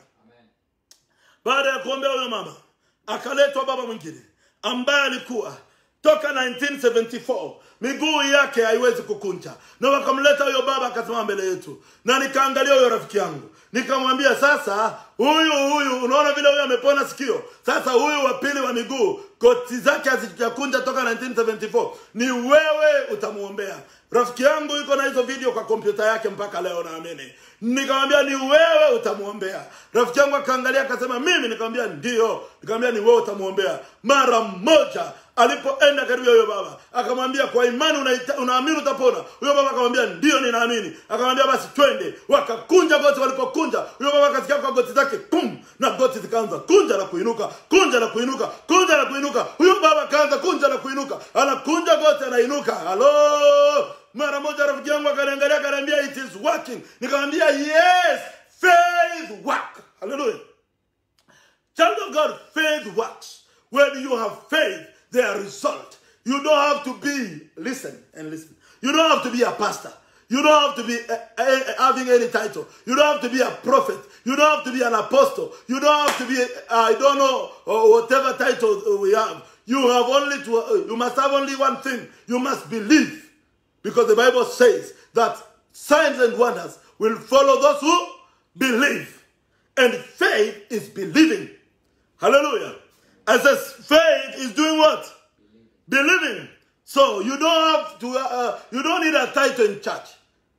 [SPEAKER 2] Baada ya kuombea huyo mama, akaletwa baba mwingine ambaye alikuwa toka 1974 miguu yake haiwezi kukunja. Na wakamleta huyo baba akasimama mbele yetu. Na nikaangalia huyo rafiki yangu. Nikamwambia sasa huyu unaona vile huyu amepona sikio. Sasa huyu wa pili wa miguu goti zake hazijakunja toka 1974. Ni wewe utamuombea. Rafiki yangu yuko na hizo video kwa kompyuta yake mpaka leo naamini. Nikamwambia ni wewe utamuombea. Rafiki yangu akaangalia akasema mimi. Nikamwambia ndio. Nikamwambia ni wewe utamuombea. Mara moja alipoenda karibu huyo baba akamwambia kwa imani unaamini utapona. Huyo baba akamwambia ndio ninaamini. Akamwambia basi twende. Wakakunja goti. Walipokunja huyo baba akasikia kwa goti zake pum, na goti zikaanza kunja na kuinuka, kunja na kuinuka, kunja na kuinuka. Huyo baba kaanza kunja na kuinuka, anakunja goti anainuka. Halo. Mara moja rafiki yangu akaniangalia akaniambia it is working. Nikamwambia yes, faith work. Hallelujah. Child of God, faith works. When you have faith, there are results. You don't have to be, listen. You don't have to be a pastor. You don't have to be having any title. You don't have to be a prophet. You don't have to be an apostle. You don't have to be, I don't know, or whatever title we have. You must have only one thing. You must believe. Because the Bible says that signs and wonders will follow those who believe. And faith is believing. Hallelujah. It says faith is doing what? Believing. So you don't have to, you don't need a title in church.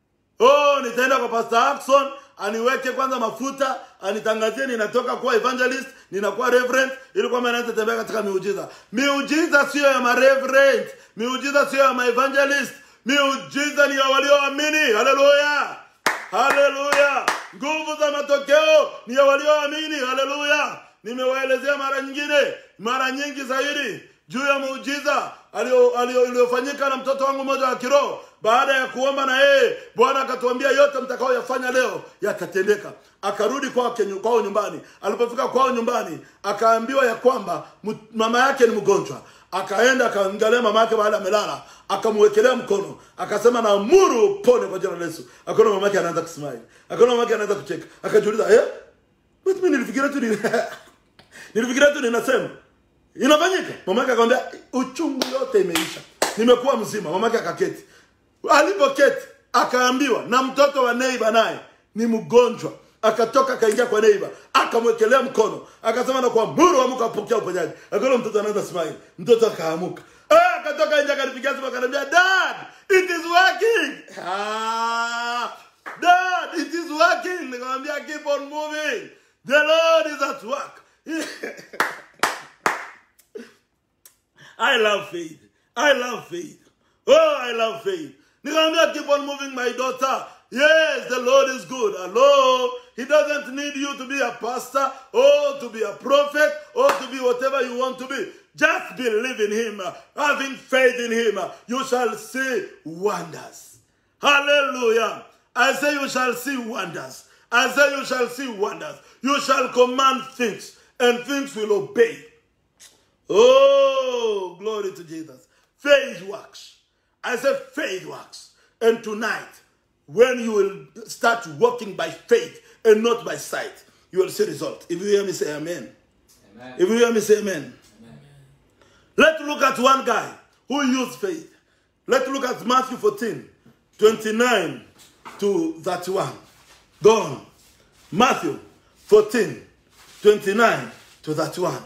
[SPEAKER 2] Oh, nitaenda kwa Pastor Axon, aniweke kwanza mafuta, anitangazie ninatoka kuwa evangelist, ninakuwa reverend, ili kwamba naanza tembea katika miujiza. Miujiza sio ya ma reverend, miujiza sio ya ma evangelist, miujiza ni ya walioamini. Haleluya. Haleluya. Nguvu za matokeo ni ya walioamini. Haleluya. Nimewaelezea mara nyingi zaidi juu ya muujiza aliyofanyika na mtoto wangu mmoja wa kiroho. Baada ya kuomba na yeye, Bwana akatuambia yote mtakaoyafanya leo yatatendeka. Akarudi kwao nyumbani. Alipofika kwao nyumbani, akaambiwa ya kwamba mama yake ni mgonjwa. Akaenda akaangalia mama yake baada amelala, akamwekelea mkono, akasema naamuru pone kwa jina la Yesu. Akaona mama yake anaanza kusmile. Akaona mama yake anaanza kucheka. Akajiuliza, mimi nilifikiria tu ninasema inafanyika. Mama yake akamwambia uchungu yote imeisha. Nimekuwa mzima. Mama yake akaketi. Alipoketi akaambiwa na mtoto wa neighbor naye ni mgonjwa. Akatoka akaingia kwa neighbor, akamwekelea mkono, akasema na kuamuru amka apokea uponyaji. Akaona mtoto anaanza smile. Mtoto akaamuka. Akatoka nje akanipigia simu akaniambia, "Dad, it is working." "Dad, it is working." Nikamwambia, "Keep on moving. The Lord is at work." I love faith. I love faith. Oh, I love faith. Nikamwambia, "Keep on moving, my daughter. Yes, the Lord is good." Hello? He doesn't need you to be a pastor or to be a prophet or to be whatever you want to be. Just believe in him. Having faith in him, you shall see wonders. Hallelujah. I say you shall see wonders. I say you shall see wonders. You shall command things and things will obey. Oh, glory to Jesus. Faith works. I say faith works. And tonight, when you will start walking by faith and not by sight, you will see result. If you hear me, say amen. Amen. If you hear me, say amen. Amen. Let's look at one guy who used faith. Let's look at Matthew 14, 29 to 31. Go on. Matthew 14, 29 to 31.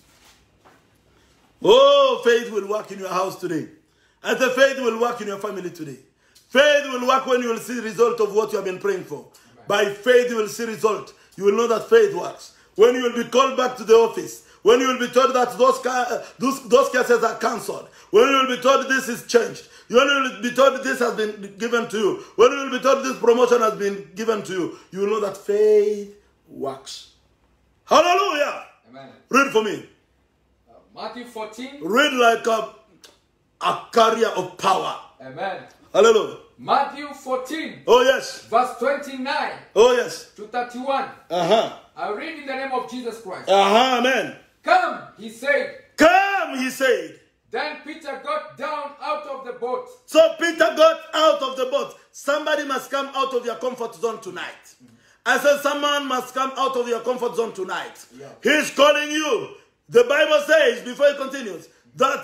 [SPEAKER 2] Oh, faith will work in your house today. And the faith will work in your family today. Faith will work when you will see the result of what you have been praying for. By faith you will see result. You will know that faith works. When you will be called back to the office, when you will be told that those cases are cancelled, when you will be told this is changed, when you will be told this has been given to you, when you will be told this promotion has been given to you, you will know that faith works. Hallelujah.
[SPEAKER 3] Amen.
[SPEAKER 2] Read for me.
[SPEAKER 3] Matthew 14.
[SPEAKER 2] Read like a carrier of power.
[SPEAKER 3] Amen.
[SPEAKER 2] Hallelujah.
[SPEAKER 3] Matthew 14.
[SPEAKER 2] Oh yes.
[SPEAKER 3] Verse 29.
[SPEAKER 2] Oh yes.
[SPEAKER 3] To 31. I read in the name of Jesus Christ.
[SPEAKER 2] Amen.
[SPEAKER 3] Come, he said.
[SPEAKER 2] Come, he said.
[SPEAKER 3] Then Peter got down out of the boat.
[SPEAKER 2] So Peter got out of the boat. Somebody must come out of your comfort zone tonight. I said someone must come out of your comfort zone tonight. Yeah. He's calling you. The Bible says, before he continues, that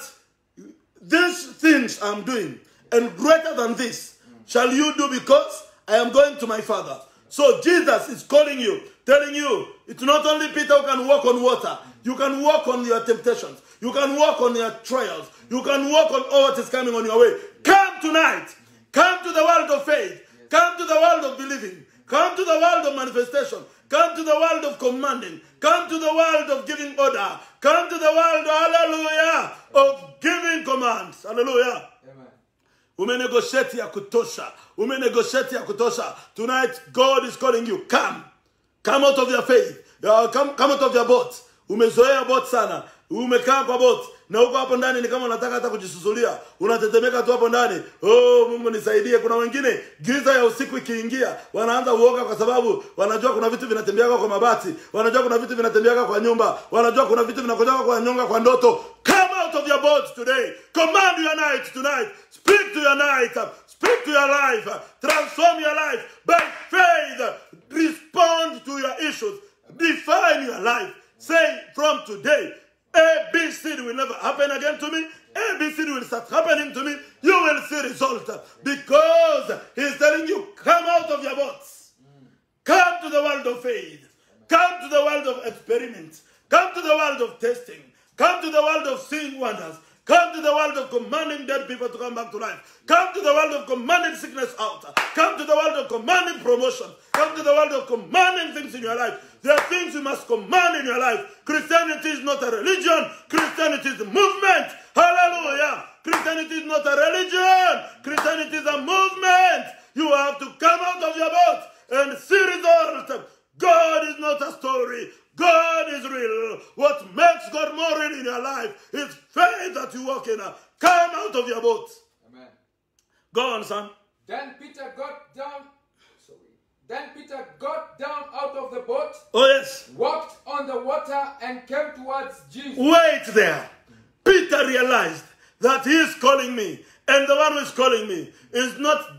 [SPEAKER 2] these things I'm doing, and greater than this, shall you do because I am going to my Father. So Jesus is calling you, telling you, it's not only Peter who can walk on water. You can walk on your temptations. You can walk on your trials. You can walk on all what is coming on your way. Come tonight. Come to the world of faith. Come to the world of believing. Come to the world of manifestation. Come to the world of commanding. Come to the world of giving order. Come to the world, hallelujah, of giving commands. Hallelujah. Amen. Umenegotiate ya kutosha. Umenegotiate ya kutosha. Tonight, God is calling you. Come. Come out of your faith. Come out of your boat. Umezoea boat sana. Umekaa kwa boat. Na huko hapo ndani ni kama unataka hata kujisusulia. Unatetemeka tu hapo ndani. Oh, Mungu nisaidie. Kuna wengine giza ya usiku ikiingia, wanaanza uoga kwa sababu wanajua kuna vitu vinatembea kwa mabati. Wanajua kuna vitu vinatembea kwa nyumba. Wanajua kuna vitu vinakuja kwa nyonga kwa ndoto. Come out of your boat today. Command your night tonight. Speak to your night. Speak to your life. Transform your life by faith. Respond to your issues. Define your life. Say from today, ABC will never happen again to me. ABC will start happening to me. You will see result. Because he's telling you, come out of your boats. Come to the world of faith. Come to the world of experiments. Come to the world of testing. Come to the world of seeing wonders. Come to the world of commanding dead people to come back to life. Come to the world of commanding sickness out. Come to the world of commanding promotion. Come to the world of commanding things in your life. There are things you must command in your life. Christianity is not a religion. Christianity is a movement. Hallelujah. Christianity is not a religion. Christianity is a movement. You have to come out of your boat and see result. God is not a story. God is real. What makes God more real in your life is faith that you walk in. Come out of your boat.
[SPEAKER 3] Amen.
[SPEAKER 2] Go on, son.
[SPEAKER 3] Then Peter got down. Then Peter got down out of the boat.
[SPEAKER 2] Oh, yes.
[SPEAKER 3] Walked on the water and came towards Jesus.
[SPEAKER 2] Wait there. Peter realized that he is calling me. And the one who is calling me is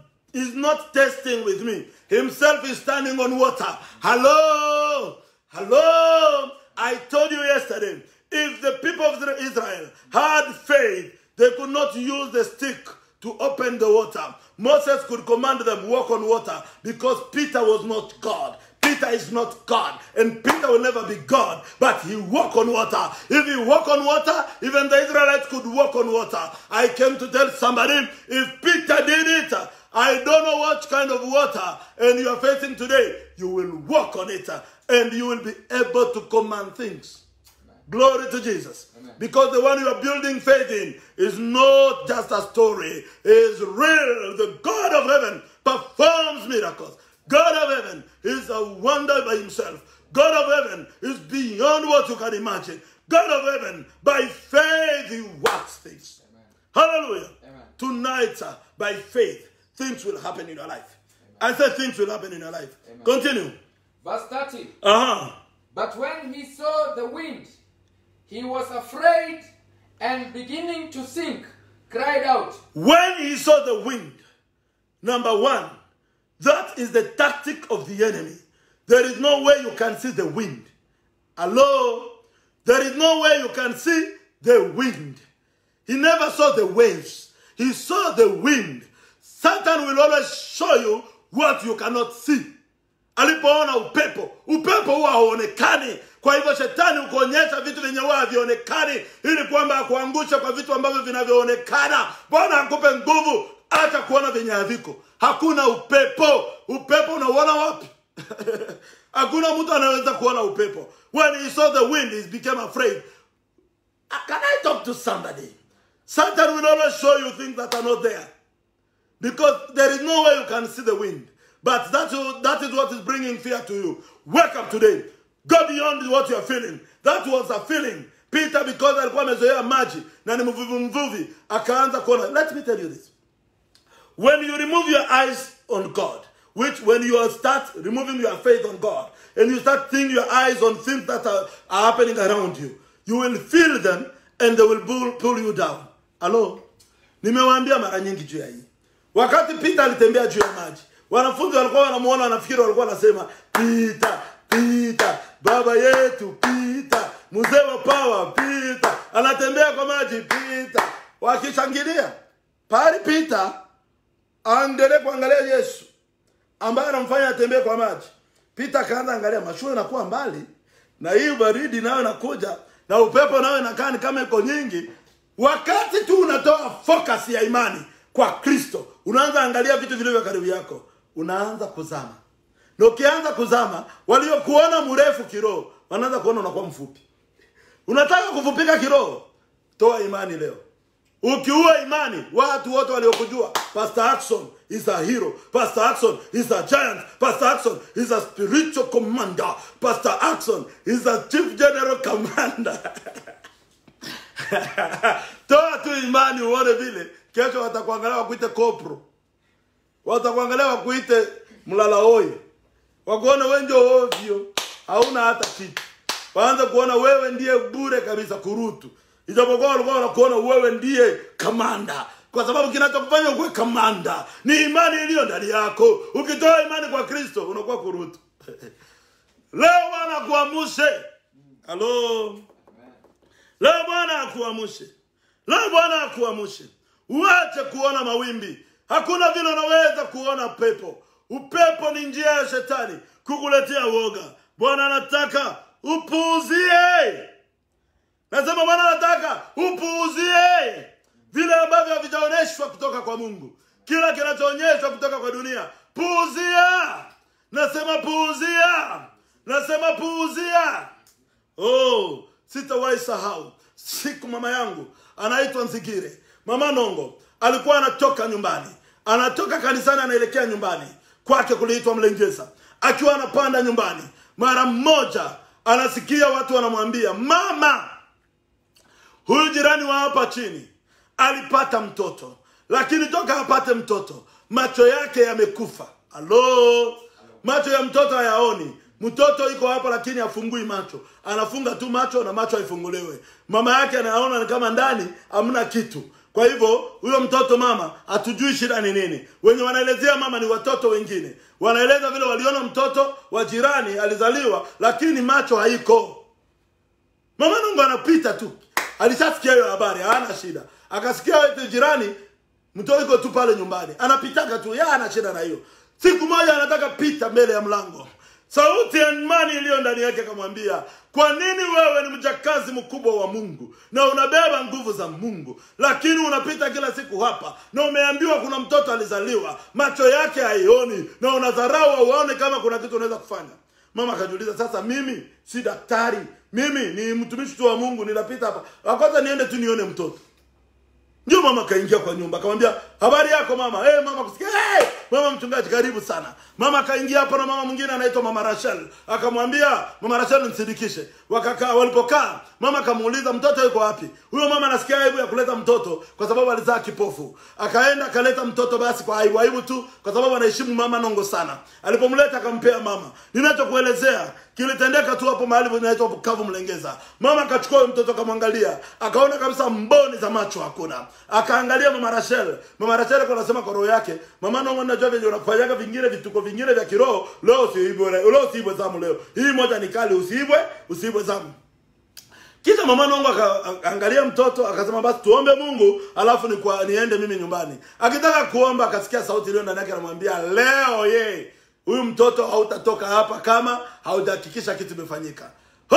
[SPEAKER 2] not testing with me. Himself is standing on water. Hello. Hello. I told you yesterday, if the people of Israel had faith, they could not use the stick to open the water. Moses could command them walk on water because Peter was not God. Peter is not God, and Peter will never be God, but he walked on water. If he walked on water, even the Israelites could walk on water. I came to tell somebody, if Peter did it, I don't know what kind of water and you are facing today, you will walk on it, and you will be able to command things. Amen. Glory to Jesus. Amen. Because the one you are building faith in is not just a story, is real. The God of heaven performs miracles. God of heaven is a wonder by himself. God of heaven is beyond what you can imagine. God of heaven, by faith, he works things. Amen. Hallelujah. Amen. Tonight, by faith, things will happen in your life. Amen. I said things will happen in your life. Amen. Continue.
[SPEAKER 3] Verse 30.
[SPEAKER 2] Uh-huh.
[SPEAKER 3] But when he saw the wind, he was afraid and beginning to sink, cried out. When
[SPEAKER 2] he saw the wind, number one, that is the tactic of the enemy. There is no way you can see the wind. Hello? There is no way you can see the wind. He never saw the waves. He saw the wind. Satan will always show you what you cannot see. Alipoona upepo. Upepo huwa hauonekani. Kwa hivyo shetani hukuonyesha vitu vyenye huwa havionekani ili kwamba akuangusha kwa vitu ambavyo vinavyoonekana. Bwana akupe nguvu hata kuona vyenye haviko. Hakuna upepo. Upepo unauona wapi? Hakuna mtu anaweza kuona upepo. When he saw the wind, he became afraid. Can I talk to somebody? Satan will always show you things that are not there. Because there is no way you can see the wind. But that is what is bringing fear to you. Wake up today. Go beyond what you are feeling. That was a feeling. Peter, because alikuwa amezoea maji na ni mvuvi, akaanza kuona. Let me tell you this. When you remove your eyes on God, when you start removing your faith on God, and you start seeing your eyes on things that are happening around you, you will feel them and they will pull you down. Hello? Nimewaambia mara nyingi juu ya hii. Wakati Peter alitembea juu ya maji, wanafunzi walikuwa wanamuona, wanafikiri walikuwa wanasema, Peter, Peter, baba yetu, Peter, mzee wa power, Peter, anatembea kwa maji, Peter. Wakishangilia. Pari Peter angele kuangalia Yesu ambaye anamfanya atembee kwa maji. Peter kaanza angalia mashua inakuwa mbali na hii baridi nayo inakuja na upepo nayo inakaa ni kama iko nyingi. Wakati tu unatoa focus ya imani kwa Kristo, unaanza angalia vitu vilivyo karibu yako, unaanza kuzama. Na ukianza kuzama, waliokuona mrefu kiroho wanaanza kuona unakuwa mfupi. Unataka kufupika kiroho? Toa imani leo. Ukiua imani, watu wote waliokujua, Pastor Axon is a hero. Pastor Axon is a giant. Pastor Axon is a spiritual commander. Pastor Axon is a chief general commander. Toa tu imani uone vile. Kesho watakuangalia wakuite kopro. Watakuangalia wakuite mlala hoi. Wakuona wewe ndio ovyo. Hauna hata kitu. Waanza kuona wewe ndiye bure kabisa kurutu. Ijapokuwa walikuwa wanakuona wewe ndiye kamanda. Kwa sababu kinachokufanya uwe kamanda ni imani iliyo ndani yako. Ukitoa imani kwa Kristo unakuwa kurutu. Leo Bwana akuamshe. Hello. Leo Bwana akuamshe. Leo Bwana akuamshe. Uache kuona mawimbi. Hakuna vile unaweza kuona pepo. Upepo ni njia ya shetani kukuletea woga. Bwana anataka upuuzie. Nasema Bwana anataka upuuzie vile ambavyo havijaoneshwa kutoka kwa Mungu. Kila kinachoonyeshwa kutoka kwa dunia, puuzia. Nasema puuzia. Nasema puuzia. Oh, sitawahi sahau siku mama yangu anaitwa Nzigire. Mama Nongo alikuwa anatoka nyumbani. Anatoka kanisani anaelekea nyumbani. Kwake kuliitwa Mlengeza. Akiwa anapanda nyumbani, mara mmoja anasikia watu wanamwambia, mama, huyu jirani wa hapa chini alipata mtoto, lakini toka apate mtoto macho yake yamekufa. Halo, macho ya mtoto hayaoni. Mtoto iko hapa lakini afungui macho. Anafunga tu macho na macho haifungulewe. Mama yake anaona ni kama ndani hamna kitu. Kwa hivyo huyo mtoto mama hatujui shida ni nini. Wenye wanaelezea mama ni watoto wengine. Wanaeleza vile waliona mtoto wa jirani alizaliwa lakini macho haiko. Mama Nungu anapita tu. Alishasikia hiyo habari, hana shida. Akasikia wetu jirani mtoto yuko tu pale nyumbani. Anapitaka tu, yeye ana shida na hiyo. Siku moja anataka pita mbele ya mlango. Sauti ya imani iliyo ndani yake akamwambia, kwa nini wewe ni mjakazi mkubwa wa Mungu na unabeba nguvu za Mungu, lakini unapita kila siku hapa na umeambiwa kuna mtoto alizaliwa, macho yake haioni na unadharau uone kama kuna kitu unaweza kufanya? Mama akajiuliza, sasa mimi si daktari, mimi ni mtumishi tu wa Mungu, ninapita hapa, wakati niende tu nione mtoto. Ndio mama kaingia kwa nyumba, akamwambia, habari yako mama? Mama kusikia, mama mchungaji karibu sana. Mama kaingia hapo na mama mwingine anaitwa Mama Rachel. Akamwambia, Mama Rachel nisidikishe. Wakakaa, walipokaa, mama kamuuliza, mtoto yuko wapi? Huyo mama anasikia aibu ya kuleta mtoto kwa sababu alizaa kipofu. Akaenda akaleta mtoto basi kwa aibu tu kwa sababu anaheshimu Mama Nongo sana. Alipomleta akampea mama. Ninachokuelezea kilitendeka tu hapo mahali inaitwa Bukavu Mlengeza. Mama akachukua mtoto akamwangalia, akaona kabisa mboni za macho hakuna. Akaangalia Mama Rachel. Mama Rachel anasema kwa roho yake, Mama Nongo unajua vile unafanyaga vingine vituko vingine vya kiroho, leo usiibwe zamu leo. Hii moja ni kali, usiibwe zamu. Kisha Mama Nongo akaangalia mtoto akasema, basi tuombe Mungu alafu niende mimi nyumbani. Akitaka kuomba akasikia sauti ile ndani yake anamwambia, leo huyu mtoto hautatoka hapa kama haujahakikisha kitu kimefanyika.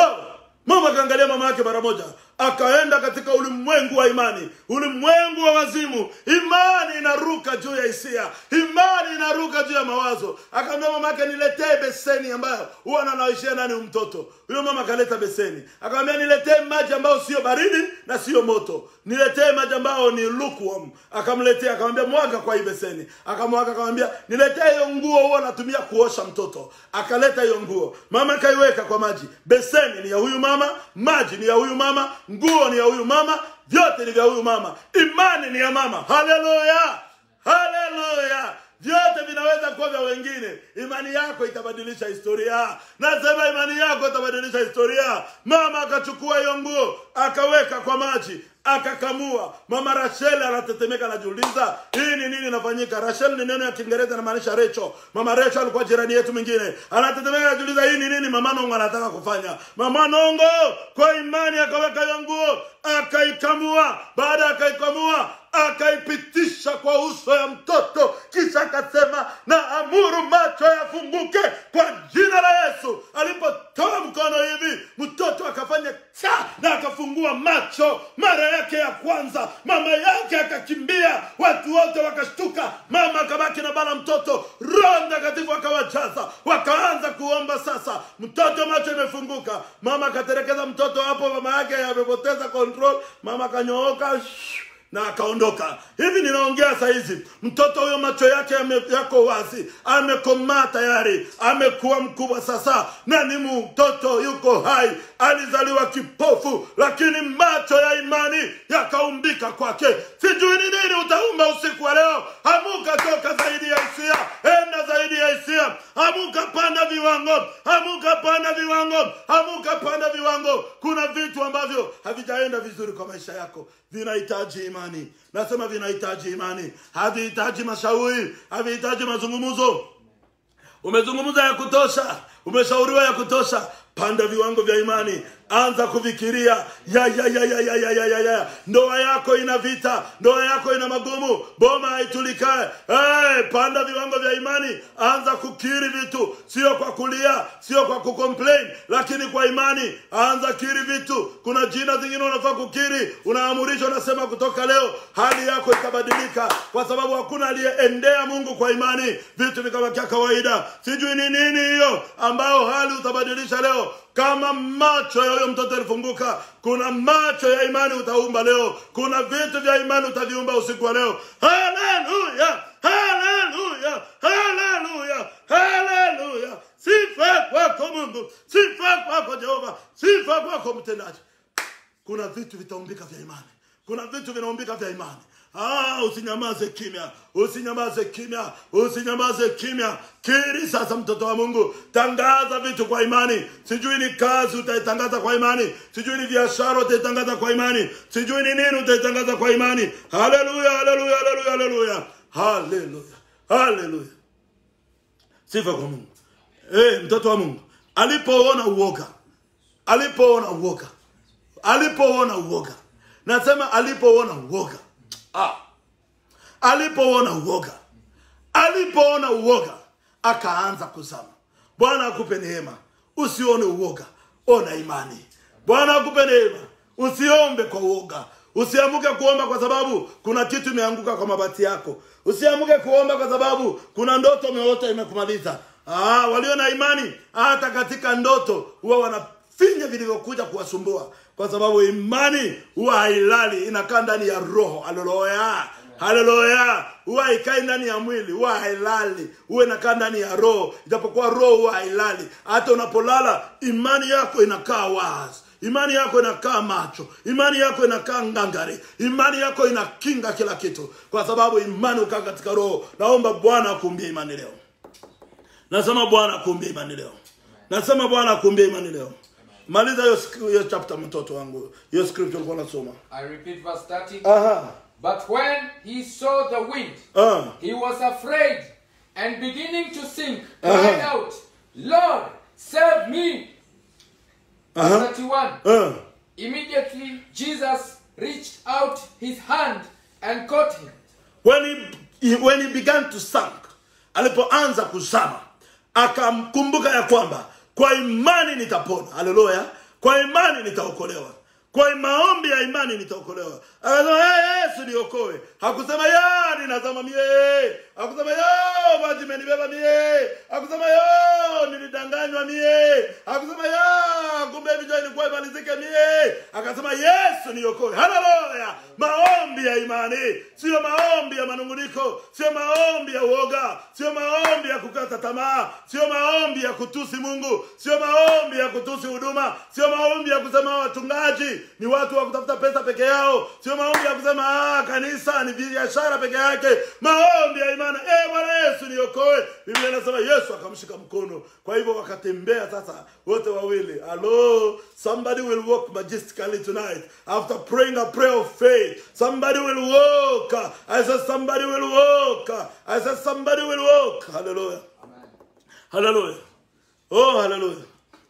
[SPEAKER 2] Mama kaangalia mama yake mara moja, akaenda katika ulimwengu wa imani, ulimwengu wa wazimu. Imani inaruka juu ya hisia, imani inaruka juu ya mawazo. Akamwambia mama yake, niletee beseni ambayo huwa ananaishia nani mtoto. Huyo mama kaleta beseni. Akamwambia, niletee maji ambayo sio baridi na sio moto. Niletee maji ambayo ni lukewarm. Akamletea, akamwambia mwaga kwa hii beseni. Akamwaga, akamwambia, niletee hiyo nguo huwa natumia kuosha mtoto. Akaleta hiyo nguo. Mama kaiweka kwa maji. Beseni ni ya huyu mama, maji ni ya huyu mama, nguo ni ya huyu mama, vyote ni vya huyu mama. Imani ni ya mama. Haleluya! Haleluya! Vyote vinaweza kuwa vya wengine. Imani yako itabadilisha historia. Nasema imani yako itabadilisha historia. Mama akachukua hiyo nguo, akaweka kwa maji, akakamua. Mama Rachel anatetemeka, anajiuliza, hii ni nini inafanyika? Rachel ni neno ya Kiingereza inamaanisha Rachel. Mama Rachel alikuwa jirani yetu mwingine. Anatetemeka, anajiuliza, hii ni nini Mama Nongo anataka kufanya? Mama Nongo kwa imani akaweka hiyo nguo, akaikamua. Baada akaikamua, akaipitisha kwa uso ya mtoto, kisha akasema, na amuru macho yafunguke kwa jina la Yesu. Alipotoa mkono hivi, mtoto akafanya na akafungua macho mara yake ya kwanza. Mama yake akakimbia, watu wote wakashtuka. Mama akabaki na bala mtoto. Roho Mtakatifu akawajaza, wakaanza kuomba. Sasa mtoto macho imefunguka. Mama akaterekeza mtoto hapo, mama yake amepoteza control. Mama akanyooka na akaondoka. Hivi ninaongea saa hizi, mtoto huyo macho yake yako wazi, amekomaa tayari, amekuwa mkubwa sasa, na ni mtoto yuko hai. Alizaliwa kipofu, lakini macho ya imani yakaumbika kwake. Sijui ni nini utaumba usiku wa leo. Amuka, toka zaidi ya hisia, enda zaidi ya hisia. Amuka, panda viwango, amuka, panda viwango, amuka, panda viwango. Kuna vitu ambavyo havijaenda vizuri kwa maisha yako, vinahitaji imani. Nasema vinahitaji imani. Havihitaji mashauri, havihitaji mazungumzo. Umezungumza ya kutosha, umeshauriwa ya kutosha. Panda viwango vya imani. Anza kufikiria, ndoa yako ina vita, ndoa yako ina magumu, boma haitulikae. Panda viwango vya imani. Anza kukiri vitu, sio kwa kulia, sio kwa kucomplain, lakini kwa imani. Anza kiri vitu. Kuna jina zingine unafaa kukiri, unaamurishwa, unasema kutoka leo hali yako itabadilika, kwa sababu hakuna aliyeendea Mungu kwa imani vitu vikabakia kawaida. Sijui ni nini hiyo ambao hali utabadilisha leo. Kama macho ya huyo mtoto yalifunguka, kuna macho ya imani utaumba leo. Kuna vitu vya imani utaviumba usiku wa leo. Haleluya! Haleluya! Haleluya! Haleluya! sifa kwako Mungu, sifa kwako Jehova, sifa kwako mtendaji. Kuna vitu vitaumbika vya imani. Kuna vitu vinaumbika vya imani. Usinyamaze kimya. Usinyamaze kimya. Usinyamaze kimya. Kiri sasa mtoto wa Mungu. Tangaza vitu kwa imani. Sijui ni kazi utaitangaza kwa imani. Sijui ni biashara utaitangaza kwa imani. Sijui ni nini utaitangaza kwa imani. Haleluya, haleluya, haleluya, haleluya. Haleluya. Haleluya. Sifa kwa Mungu. Mtoto wa Mungu. Alipoona uoga. Alipoona uoga. Nasema alipoona uoga. Alipoona uoga akaanza kuzama. Bwana akupe neema. Usione uoga, ona imani. Bwana akupe neema. Usiombe kwa uoga. Usiamuke kuomba kwa sababu kuna kitu imeanguka kwa mabati yako. Usiamuke kuomba kwa sababu kuna ndoto umeota imekumaliza. Walio na imani hata katika ndoto huwa wanafinya vilivyokuja kuwasumbua, kwa sababu imani huwa hailali, inakaa ndani ya roho. Haleluya. Haleluya. Huwa haikai ndani ya mwili, huwa hailali, huwa inakaa ndani ya roho. Ijapokuwa roho huwa hailali, hata unapolala imani yako inakaa wazi. Imani yako inakaa macho. Imani yako inakaa ngangari. Imani yako inakinga kila kitu, kwa sababu imani ukaa katika roho. Naomba Bwana akumbie imani leo. Nasema Bwana akumbie imani leo. Nasema Bwana akumbie imani leo. Maliza hiyo chapter mtoto wangu. Hiyo scripture ulikuwa unasoma.
[SPEAKER 3] I repeat verse 30. But when he saw the wind, he was afraid, and beginning to sink, cried out, Lord, save me. 31. Immediately Jesus reached out his hand and caught him.
[SPEAKER 2] When he began to sink, alipoanza kuzama, akamkumbuka ya kwamba kwa imani nitapona. Haleluya. Kwa imani nitaokolewa. Kwa maombi ya imani nitaokolewa. Akasema Yesu niokoe. Hakusema ninazama mie. Hakusema maji menibeba mie. Hakusema nilidanganywa mie. Hakusema kumbe vijana ilikuwa imalizike mie. Akasema Yesu niokoe. Haleluya. Maombi ya imani, sio maombi ya manunguniko, sio maombi ya uoga, sio maombi ya kukata tamaa, sio maombi ya kutusi Mungu, sio maombi ya kutusi huduma, sio maombi ya kusema wachungaji ni watu wa kutafuta pesa peke yao, sio maombi ya kusema kanisa ni biashara peke yake. Maombi ya imani, Bwana Yesu niokoe. Biblia inasema Yesu akamshika mkono. Kwa hivyo wakatembea sasa wote wawili. Hello, somebody will walk majestically tonight after praying a prayer of faith. Somebody will walk. I said somebody will walk. I said somebody will walk. Hallelujah. Amen. Hallelujah. Oh hallelujah.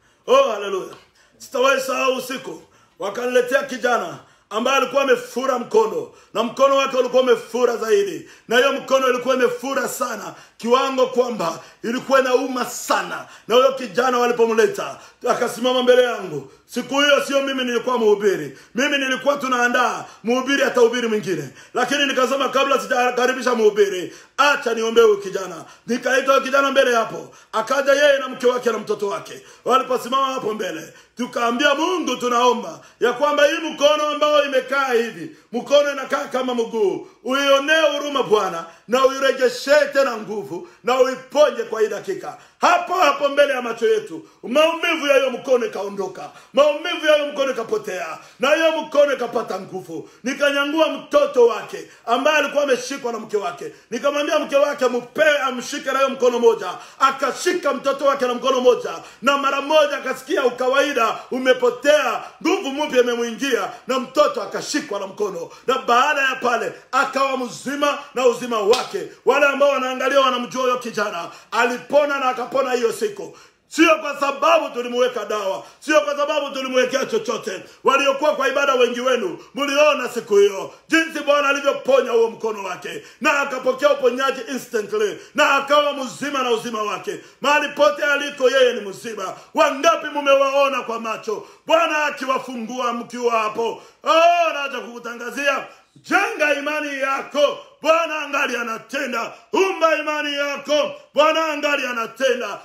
[SPEAKER 2] Oh hallelujah. Sitawahi sahau usiku wakaniletea kijana ambaye alikuwa amefura mkono, na mkono wake ulikuwa umefura zaidi, na hiyo mkono ilikuwa imefura sana kiwango kwamba ilikuwa inauma sana. Na huyo kijana walipomleta akasimama mbele yangu. Siku hiyo sio mimi nilikuwa mhubiri, mimi nilikuwa tunaandaa mhubiri atahubiri mwingine, lakini nikasema kabla sijakaribisha mhubiri, acha niombe huyo kijana. Nikaita huyo kijana mbele hapo, akaja yeye na mke wake na mtoto wake. Waliposimama hapo mbele, tukaambia Mungu tunaomba ya kwamba hii mkono ambao imekaa hivi, mkono inakaa kama mguu, uionee huruma Bwana, na uirejeshe tena nguvu, na uiponye kwa hii dakika. Hapo mbele ya macho yetu maumivu ya hiyo mkono ikaondoka, maumivu ya hiyo mkono ikapotea, na hiyo mkono ikapata nguvu. Nikanyangua mtoto wake ambaye alikuwa ameshikwa na mke wake, nikamwambia mke wake amshike na hiyo mkono moja. Akashika mtoto wake na mkono moja, na mara moja akasikia ukawaida umepotea, nguvu mpya imemuingia, na mtoto akashikwa na mkono. Na baada ya pale akawa mzima na uzima wake. Wale ambao wanaangalia wanamjua huyo kijana alipona, na akapona hiyo siku. Sio kwa sababu tulimweka dawa, sio kwa sababu tulimwekea chochote. Waliokuwa kwa ibada wengi wenu mliona siku hiyo jinsi Bwana alivyoponya huo mkono wake, na akapokea uponyaji instantly, na akawa mzima na uzima wake. Mahali pote aliko yeye ni mzima. Wangapi mumewaona kwa macho Bwana akiwafungua mkiwa hapo? Naja kukutangazia, jenga imani yako, Bwana angali anatenda. Umba imani yako, Bwana angali anatenda.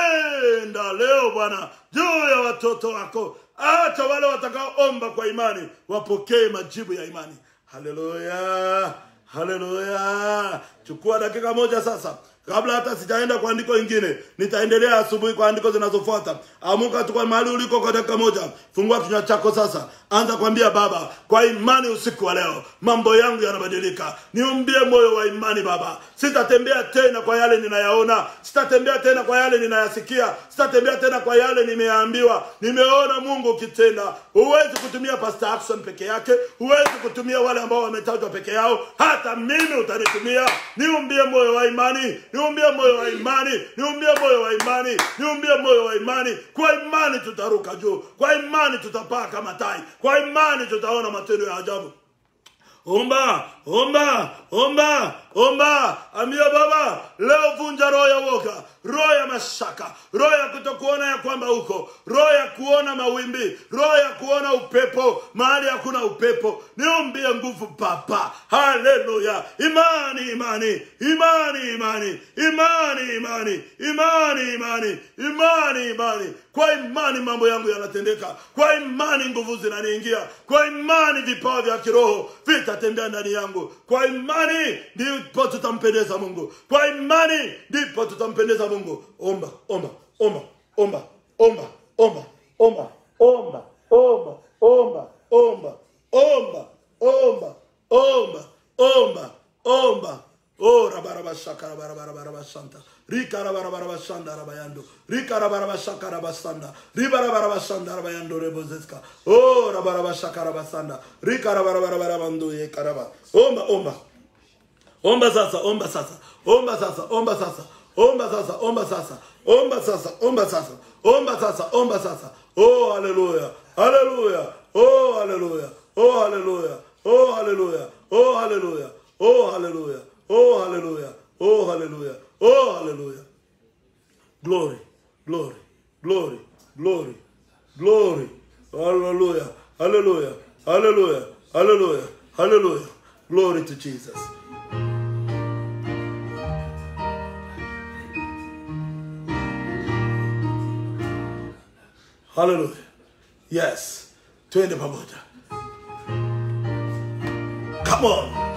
[SPEAKER 2] Tenda leo Bwana juu ya watoto wako. Acha wale watakaoomba kwa imani wapokee majibu ya imani. Haleluya. Haleluya. Chukua dakika moja sasa. Kabla hata sijaenda kwa andiko lingine, nitaendelea asubuhi kwa andiko zinazofuata. Amuka tu kwa mahali uliko kwa dakika moja. Fungua kinywa chako sasa. Anza kuambia Baba, kwa imani usiku wa leo mambo yangu yanabadilika. Niumbie moyo wa imani Baba. Sitatembea tena kwa yale ninayaona, sitatembea tena kwa yale ninayasikia, sitatembea tena kwa yale nimeambiwa. Nimeona Mungu ukitenda. Huwezi kutumia Pastor Action peke yake, huwezi kutumia wale ambao wametajwa peke yao. Hata mimi utanitumia. Niumbie moyo wa imani, niumbie moyo wa imani, niumbie moyo wa imani, niumbie moyo wa imani. Kwa imani tutaruka juu, kwa imani tutapaa kama tai, kwa imani tutaona matendo ya ajabu. Omba, omba, omba, omba. Ambia Baba, leo vunja roho ya woga, roho ya mashaka, roho ya kutokuona ya kwamba uko, roho ya kuona mawimbi, roho ya kuona upepo mahali hakuna upepo. Niumbie nguvu Baba. Haleluya. Imani, imani, imani, imani, imani, imani, imani, imani, imani, imani. Kwa imani mambo yangu yanatendeka. Kwa imani nguvu zinaniingia. Kwa imani vipawa vya kiroho vitatembea ndani yangu. Kwa imani ndipo tutampendeza Mungu. Kwa imani ndipo tutampendeza Mungu. Omba, omba, omba, omba, omba, omba, omba, omba, omba, omba, omba, omba, omba, omba, omba, omba. Oh, rabaraba shakara barabara shanta. Rika rabaraba shanda rabayando. Rika rabaraba shakara basanda. Ribaraba shanda rabayando rebozeska. Oh, rabaraba shakara basanda. Rika rabaraba bando ye karaba. Omba, omba. Omba sasa, omba sasa. Omba sasa, omba sasa. Omba sasa, omba sasa. Omba sasa, omba sasa. Omba sasa, omba sasa. Oh, hallelujah. Hallelujah. Oh, hallelujah. Oh, hallelujah. Oh, hallelujah. Oh, hallelujah. Oh, hallelujah. Oh, hallelujah. Oh, hallelujah. Oh, hallelujah. Glory, glory, glory, glory, glory. Hallelujah. Hallelujah. Hallelujah. Hallelujah. Hallelujah. Glory to Jesus. Hallelujah. Yes. Twende pamoja. Come on.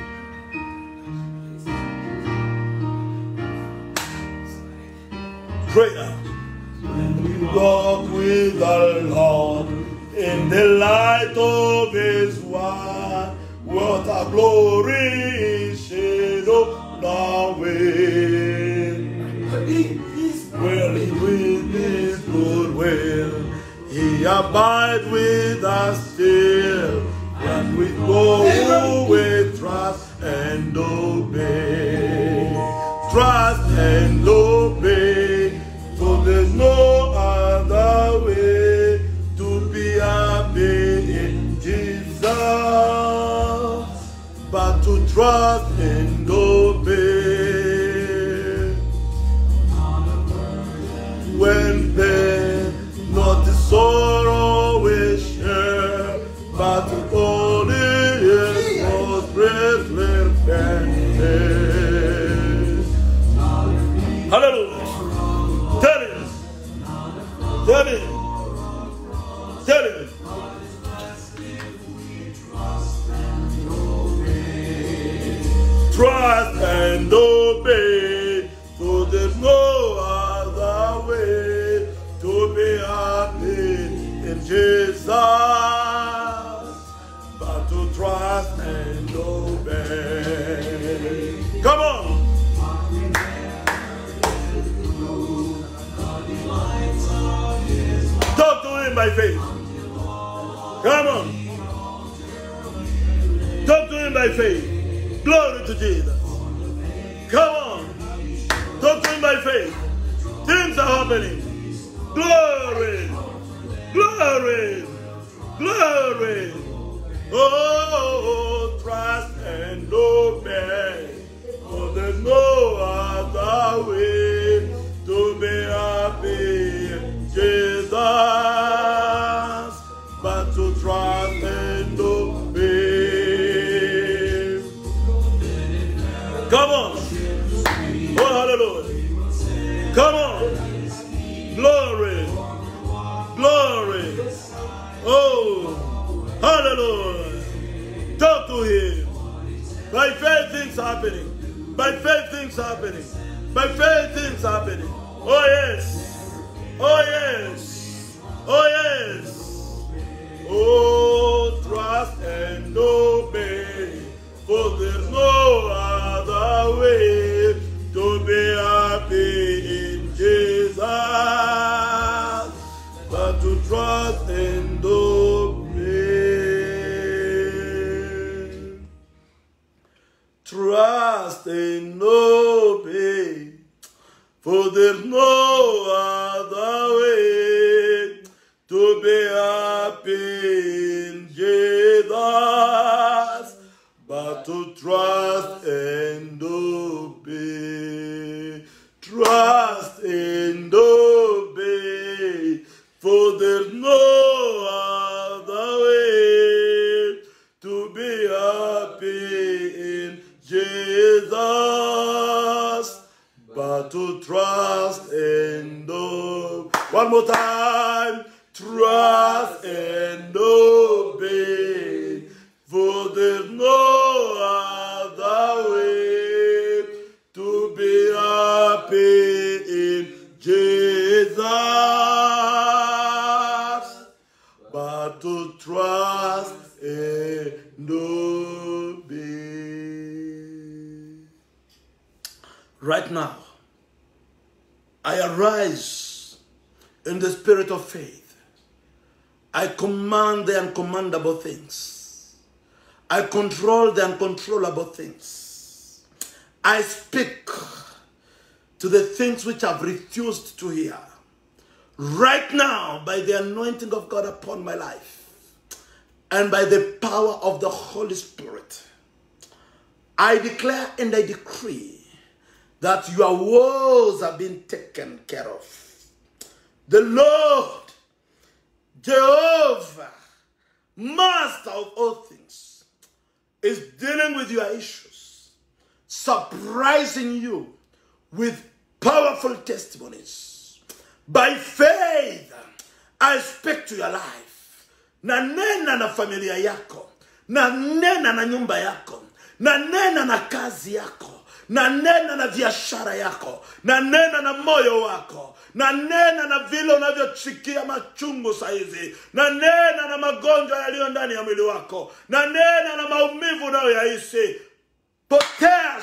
[SPEAKER 2] Pray now. When we walk with the Lord in the light of His word, what a glory shadow the way. Well, with His good will, He abides with us still, and we go with trust and obey. Trust and obey, for there's no other way to be happy in Jesus, but to trust and obey. When there's not the sorrow we share, but only His most breathless repentance. Hallelujah. Tell him. Tell him. Tell him. Trust and obey, so there's no other way to be happy in Jesus, but to trust and obey. Come on. Talk to Him by faith. Come on. Talk to Him by faith. Glory to Jesus. Come on. Talk to Him by faith. Things are happening. Glory. Glory. Glory. Oh, trust and obey. For there's no other way to be happy. Jesus, but to trust and obey. Come on. Oh, hallelujah. Come on. Glory. Glory. Oh, hallelujah. Talk to Him. By faith things happening. By faith things happening. By faith things happening. Oh yes. Oh yes. Oh yes. Oh, trust and obey, for there's no other way to be happy in Jesus but to trust and obey. Trust and obey, for there's no other way to be happy in Jesus but to trust and obey. Trust and obey, for there's no other way to be happy in Jesus but to trust and obey. One more time. Trust and obey, for there's no other way to be happy in Jesus but to trust and obey. Right now, I arise in the spirit of faith. I command the uncommandable things. I control the uncontrollable things. I speak to the things which I've refused to hear. Right now, by the anointing of God upon my life and by the power of the Holy Spirit, I declare and I decree that your woes have been taken care of. The Lord, Jehovah, Master of all things, is dealing with your issues, surprising you with powerful testimonies. By faith, I speak to your life. Na nena na familia yako, na nena na nyumba yako, na nena na kazi yako, na nena na biashara yako, na nena na moyo wako, na nena na vile unavyochikia machungu saizi, na nena na magonjwa yaliyo ndani ya mwili wako, na nena na maumivu unayoyahisi. Potea.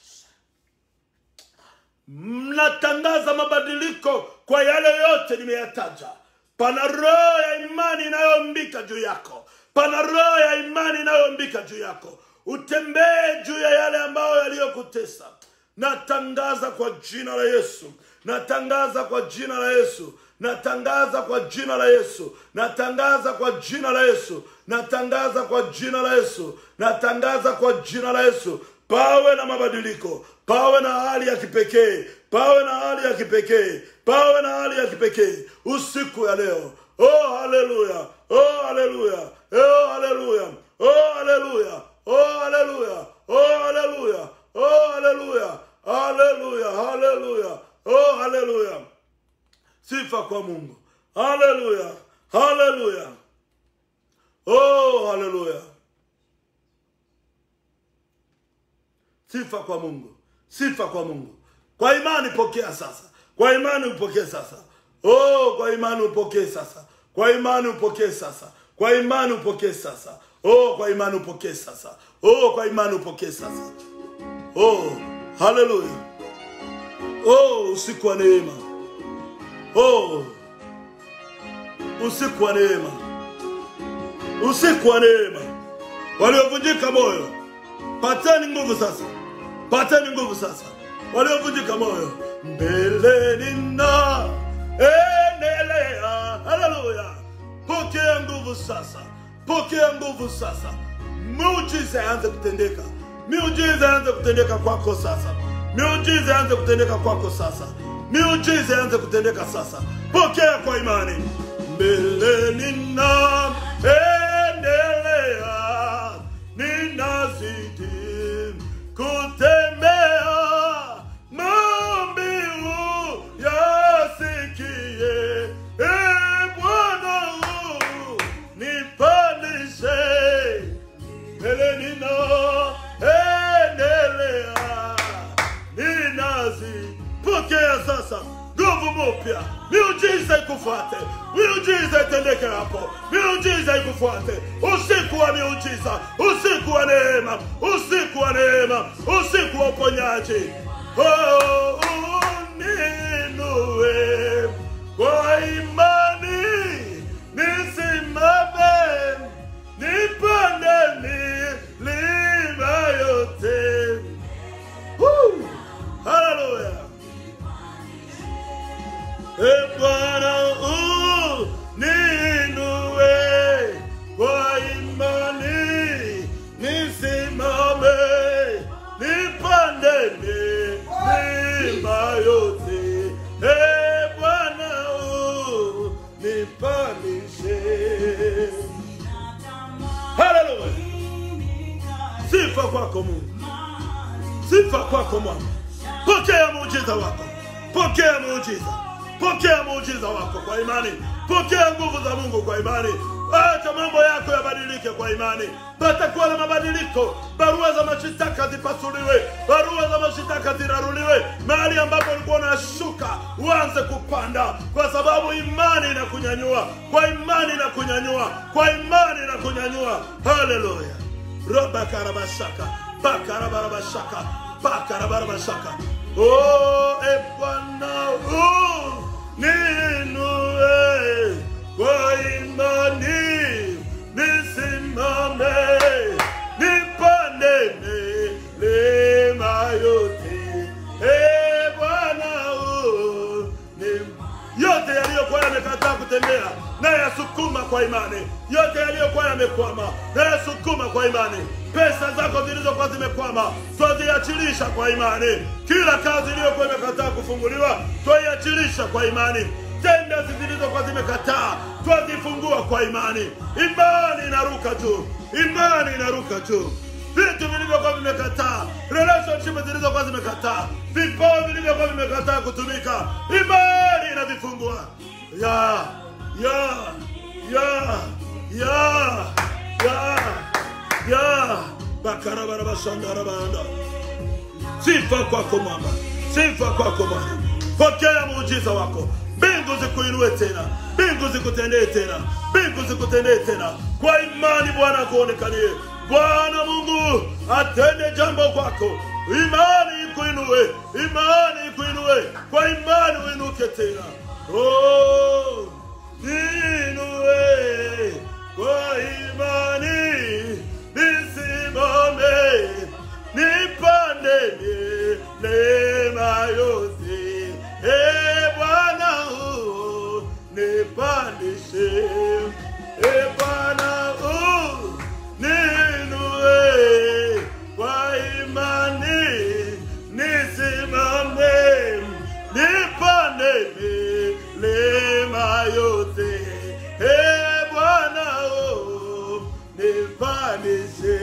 [SPEAKER 2] Mnatangaza mabadiliko kwa yale yote nimeyataja. Pana roho ya imani inayombika juu yako. Pana roho ya imani inayombika juu yako. Utembee juu ya yale ambayo yaliyokutesa. Natangaza kwa jina la Yesu. Natangaza kwa jina la Yesu. Natangaza kwa jina la Yesu. Natangaza kwa jina la Yesu. Natangaza kwa jina la Yesu. Natangaza kwa jina la Yesu. Pawe na mabadiliko. Pawe na hali ya kipekee. Pawe na hali ya kipekee. Pawe na hali ya kipekee. Usiku ya leo. Oh hallelujah. Oh hallelujah. Oh hallelujah. Oh hallelujah. Oh hallelujah. Oh hallelujah. Oh hallelujah. Hallelujah. Hallelujah. Oh hallelujah. Sifa kwa Mungu. Hallelujah. Hallelujah. Oh hallelujah. Sifa kwa Mungu. Sifa kwa Mungu. Kwa imani pokea sasa. Kwa imani upokee sasa. Oh, kwa imani upokee sasa. Kwa imani upokee sasa. Kwa imani upokee sasa. Oh, kwa imani upokee sasa. Oh, kwa imani upokee sasa. Oh, hallelujah. Oh, usiku wa neema. Oh, usiku wa neema. Usiku wa neema. Waliovunjika moyo, pateni nguvu sasa. Pateni nguvu sasa. Waliovunjika moyo, mbele nina endelea. Hallelujah. Pokea nguvu sasa. Pokea nguvu sasa. Miujiza yaanze kutendeka. Miujiza yaanze kutendeka kwako sasa. Miujiza yaanze kutendeka kwako sasa. Miujiza yaanze kutendeka sasa. Pokea kwa imani. Mbele nina endelea. Ninazidi kutembea. Mambiu yasikie. Bwana nipandishe. Mbele nina endelea. Ninazidi wako, miujiza ikufuate. Usiku wa miujiza, usiku wa neema, usiku wa neema, usiku wa uponyaji. Oh, uninue kwa imani, nisimame, nipande milima yote. Hallelujah. Bwana uninue kwa imani, nisimame, nipande milima yote. Bwana unipandishe. Hallelujah. Sifa kwako Mungu. Sifa kwako Mungu. Pokea muujiza wako. Pokea muujiza. Pokea muujiza wako kwa imani. Pokea nguvu za Mungu kwa imani. Acha mambo yako yabadilike kwa imani. Patakuwa na mabadiliko. Barua za mashitaka zipasuliwe. Barua za mashitaka ziraruliwe. Mahali ambapo ulikuwa unashuka, uanze kupanda. Kwa sababu imani inakunyanyua. Kwa imani inakunyanyua. Kwa imani inakunyanyua. Hallelujah. Roba karabashaka. Bakarabarabashaka. Bakarabarabashaka. Oh, Bwana ninue kwa imani, nisimame, nipande milima yote. Bwana yote yaliyokuwa yamekataa kutembea, na yasukuma kwa imani. Yote yaliyokuwa yamekwama, na yasukuma kwa imani. Pesa zako zilizokuwa zimekwama, twaziachilisha kwa imani. Kila kazi iliyokuwa imekataa kufunguliwa, twaiachilisha kwa imani. Tenda zilizokuwa zimekataa, twazifungua kwa imani. Imani inaruka juu. Imani inaruka juu. Vitu vilivyokuwa vimekataa, relationship zilizokuwa zimekataa, vipawa vilivyokuwa vimekataa kutumika, imani inavifungua. Bakarabarabashandarabanda. Sifa kwako Bwana. Sifa kwako Bwana. Pokea muujiza wako. Mbingu zikuinue tena. Mbingu zikutendee tena. Mbingu zikutendee tena. Kwa imani Bwana kuonekanie. Bwana Mungu atende jambo kwako. Imani ikuinue. Imani ikuinue. Kwa imani uinuke tena. Oh, ninue kwa imani, nisimame, nipande milima yote. Bwana nipandishe. Bwana ninue kwa imani, nisimame, nipande milima yote. Bwana nipandishe.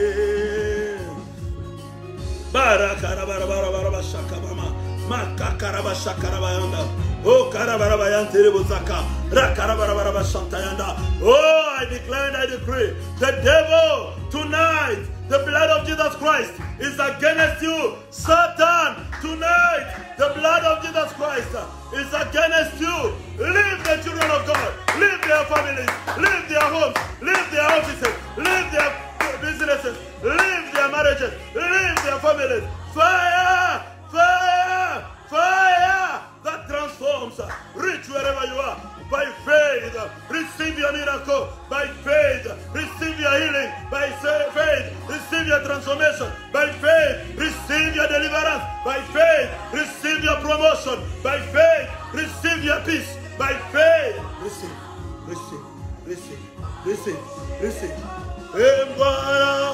[SPEAKER 2] Barakarabarabashaka mama. Makakarabashakarabayanda. Oh, karabarabayanterebuzaka. Rakarabarabashantayanda. Oh, I declare and I decree, the devil tonight, the blood of Jesus Christ is against you. Satan, tonight, the blood of Jesus Christ is against you. Leave the children of God. Leave their families. Leave their homes. Leave their offices. Leave their businesses. Leave their marriages. Leave their families. Fire! Fire! Fire! That transforms. Reach wherever you are. By faith, receive your miracle. By faith, receive your healing. By faith, receive your transformation. By faith, receive your deliverance. By faith, receive your promotion. By faith, receive your peace. By faith, receive, receive, receive, receive, receive. Bwana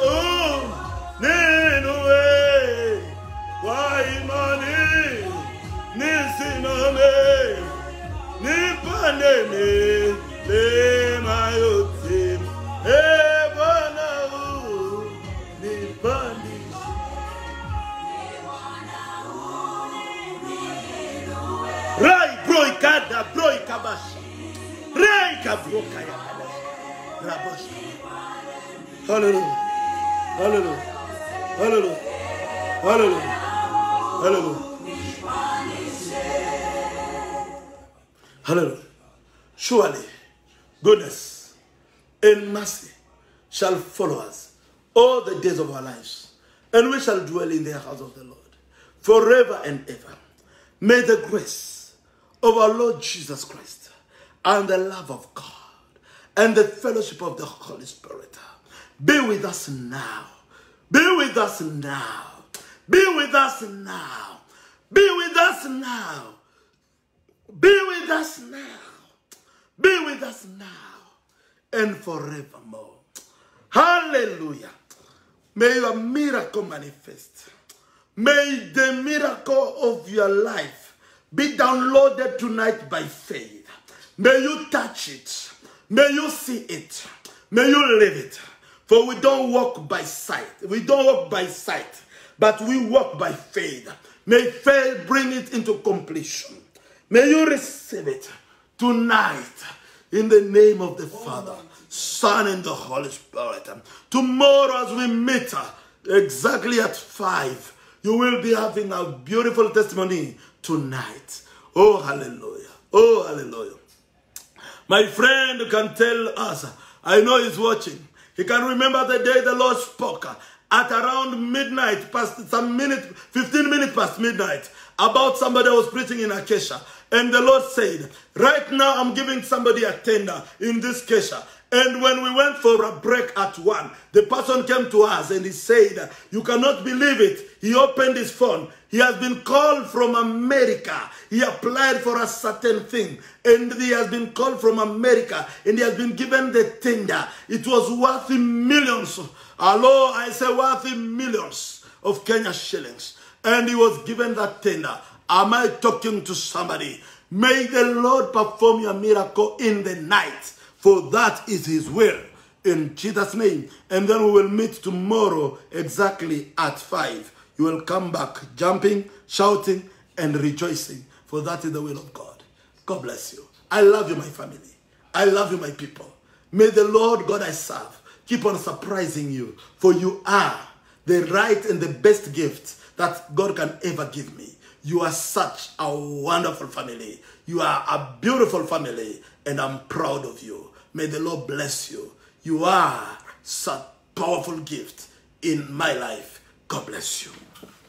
[SPEAKER 2] ninue kwa imani, nisimame, nipande milima yote. Bwana nipandishe. Rai broikada broikabasha. Rai kabroka ya kadasha. Rabosha. Hallelujah. Hallelujah. Hallelujah. Hallelujah. Hallelujah. Hallelujah. Surely, goodness and mercy shall follow us all the days of our lives, and we shall dwell in the house of the Lord forever and ever. May the grace of our Lord Jesus Christ and the love of God and the fellowship of the Holy Spirit be with us now. Be with us now. Be with us now. Be with us now. Be with us now. Be with us now and forevermore. Hallelujah. May your miracle manifest. May the miracle of your life be downloaded tonight by faith. May you touch it. May you see it. May you live it. For we don't walk by sight. We don't walk by sight, but we walk by faith. May faith bring it into completion. May you receive it tonight in the name of the Father, Son, and the Holy Spirit. Tomorrow as we meet exactly at 5, you will be having a beautiful testimony tonight. Oh, hallelujah. Oh, hallelujah. My friend can tell us, I know he's watching. He can remember the day the Lord spoke at around midnight, past some minute, 15 minutes past midnight, about somebody who was preaching in Acacia. And the Lord said, right now I'm giving somebody a tender in this Acacia. And when we went for a break at 1, the person came to us and he said, you cannot believe it. He opened his phone. He has been called from America. He applied for a certain thing. And he has been called from America. And he has been given the tender. It was worth millions. Hello, I say worth millions of Kenya shillings. And he was given that tender. Am I talking to somebody? May the Lord perform your miracle in the night. For that is his will. In Jesus' name. And then we will meet tomorrow exactly at 5. You will come back jumping, shouting, and rejoicing. For that is the will of God. God bless you. I love you, my family. I love you, my people. May the Lord God I serve keep on surprising you. For you are the right and the best gift that God can ever give me. You are such a wonderful family. You are a beautiful family. And I'm proud of you. May the Lord bless you. You are such a powerful gift in my life. God bless you.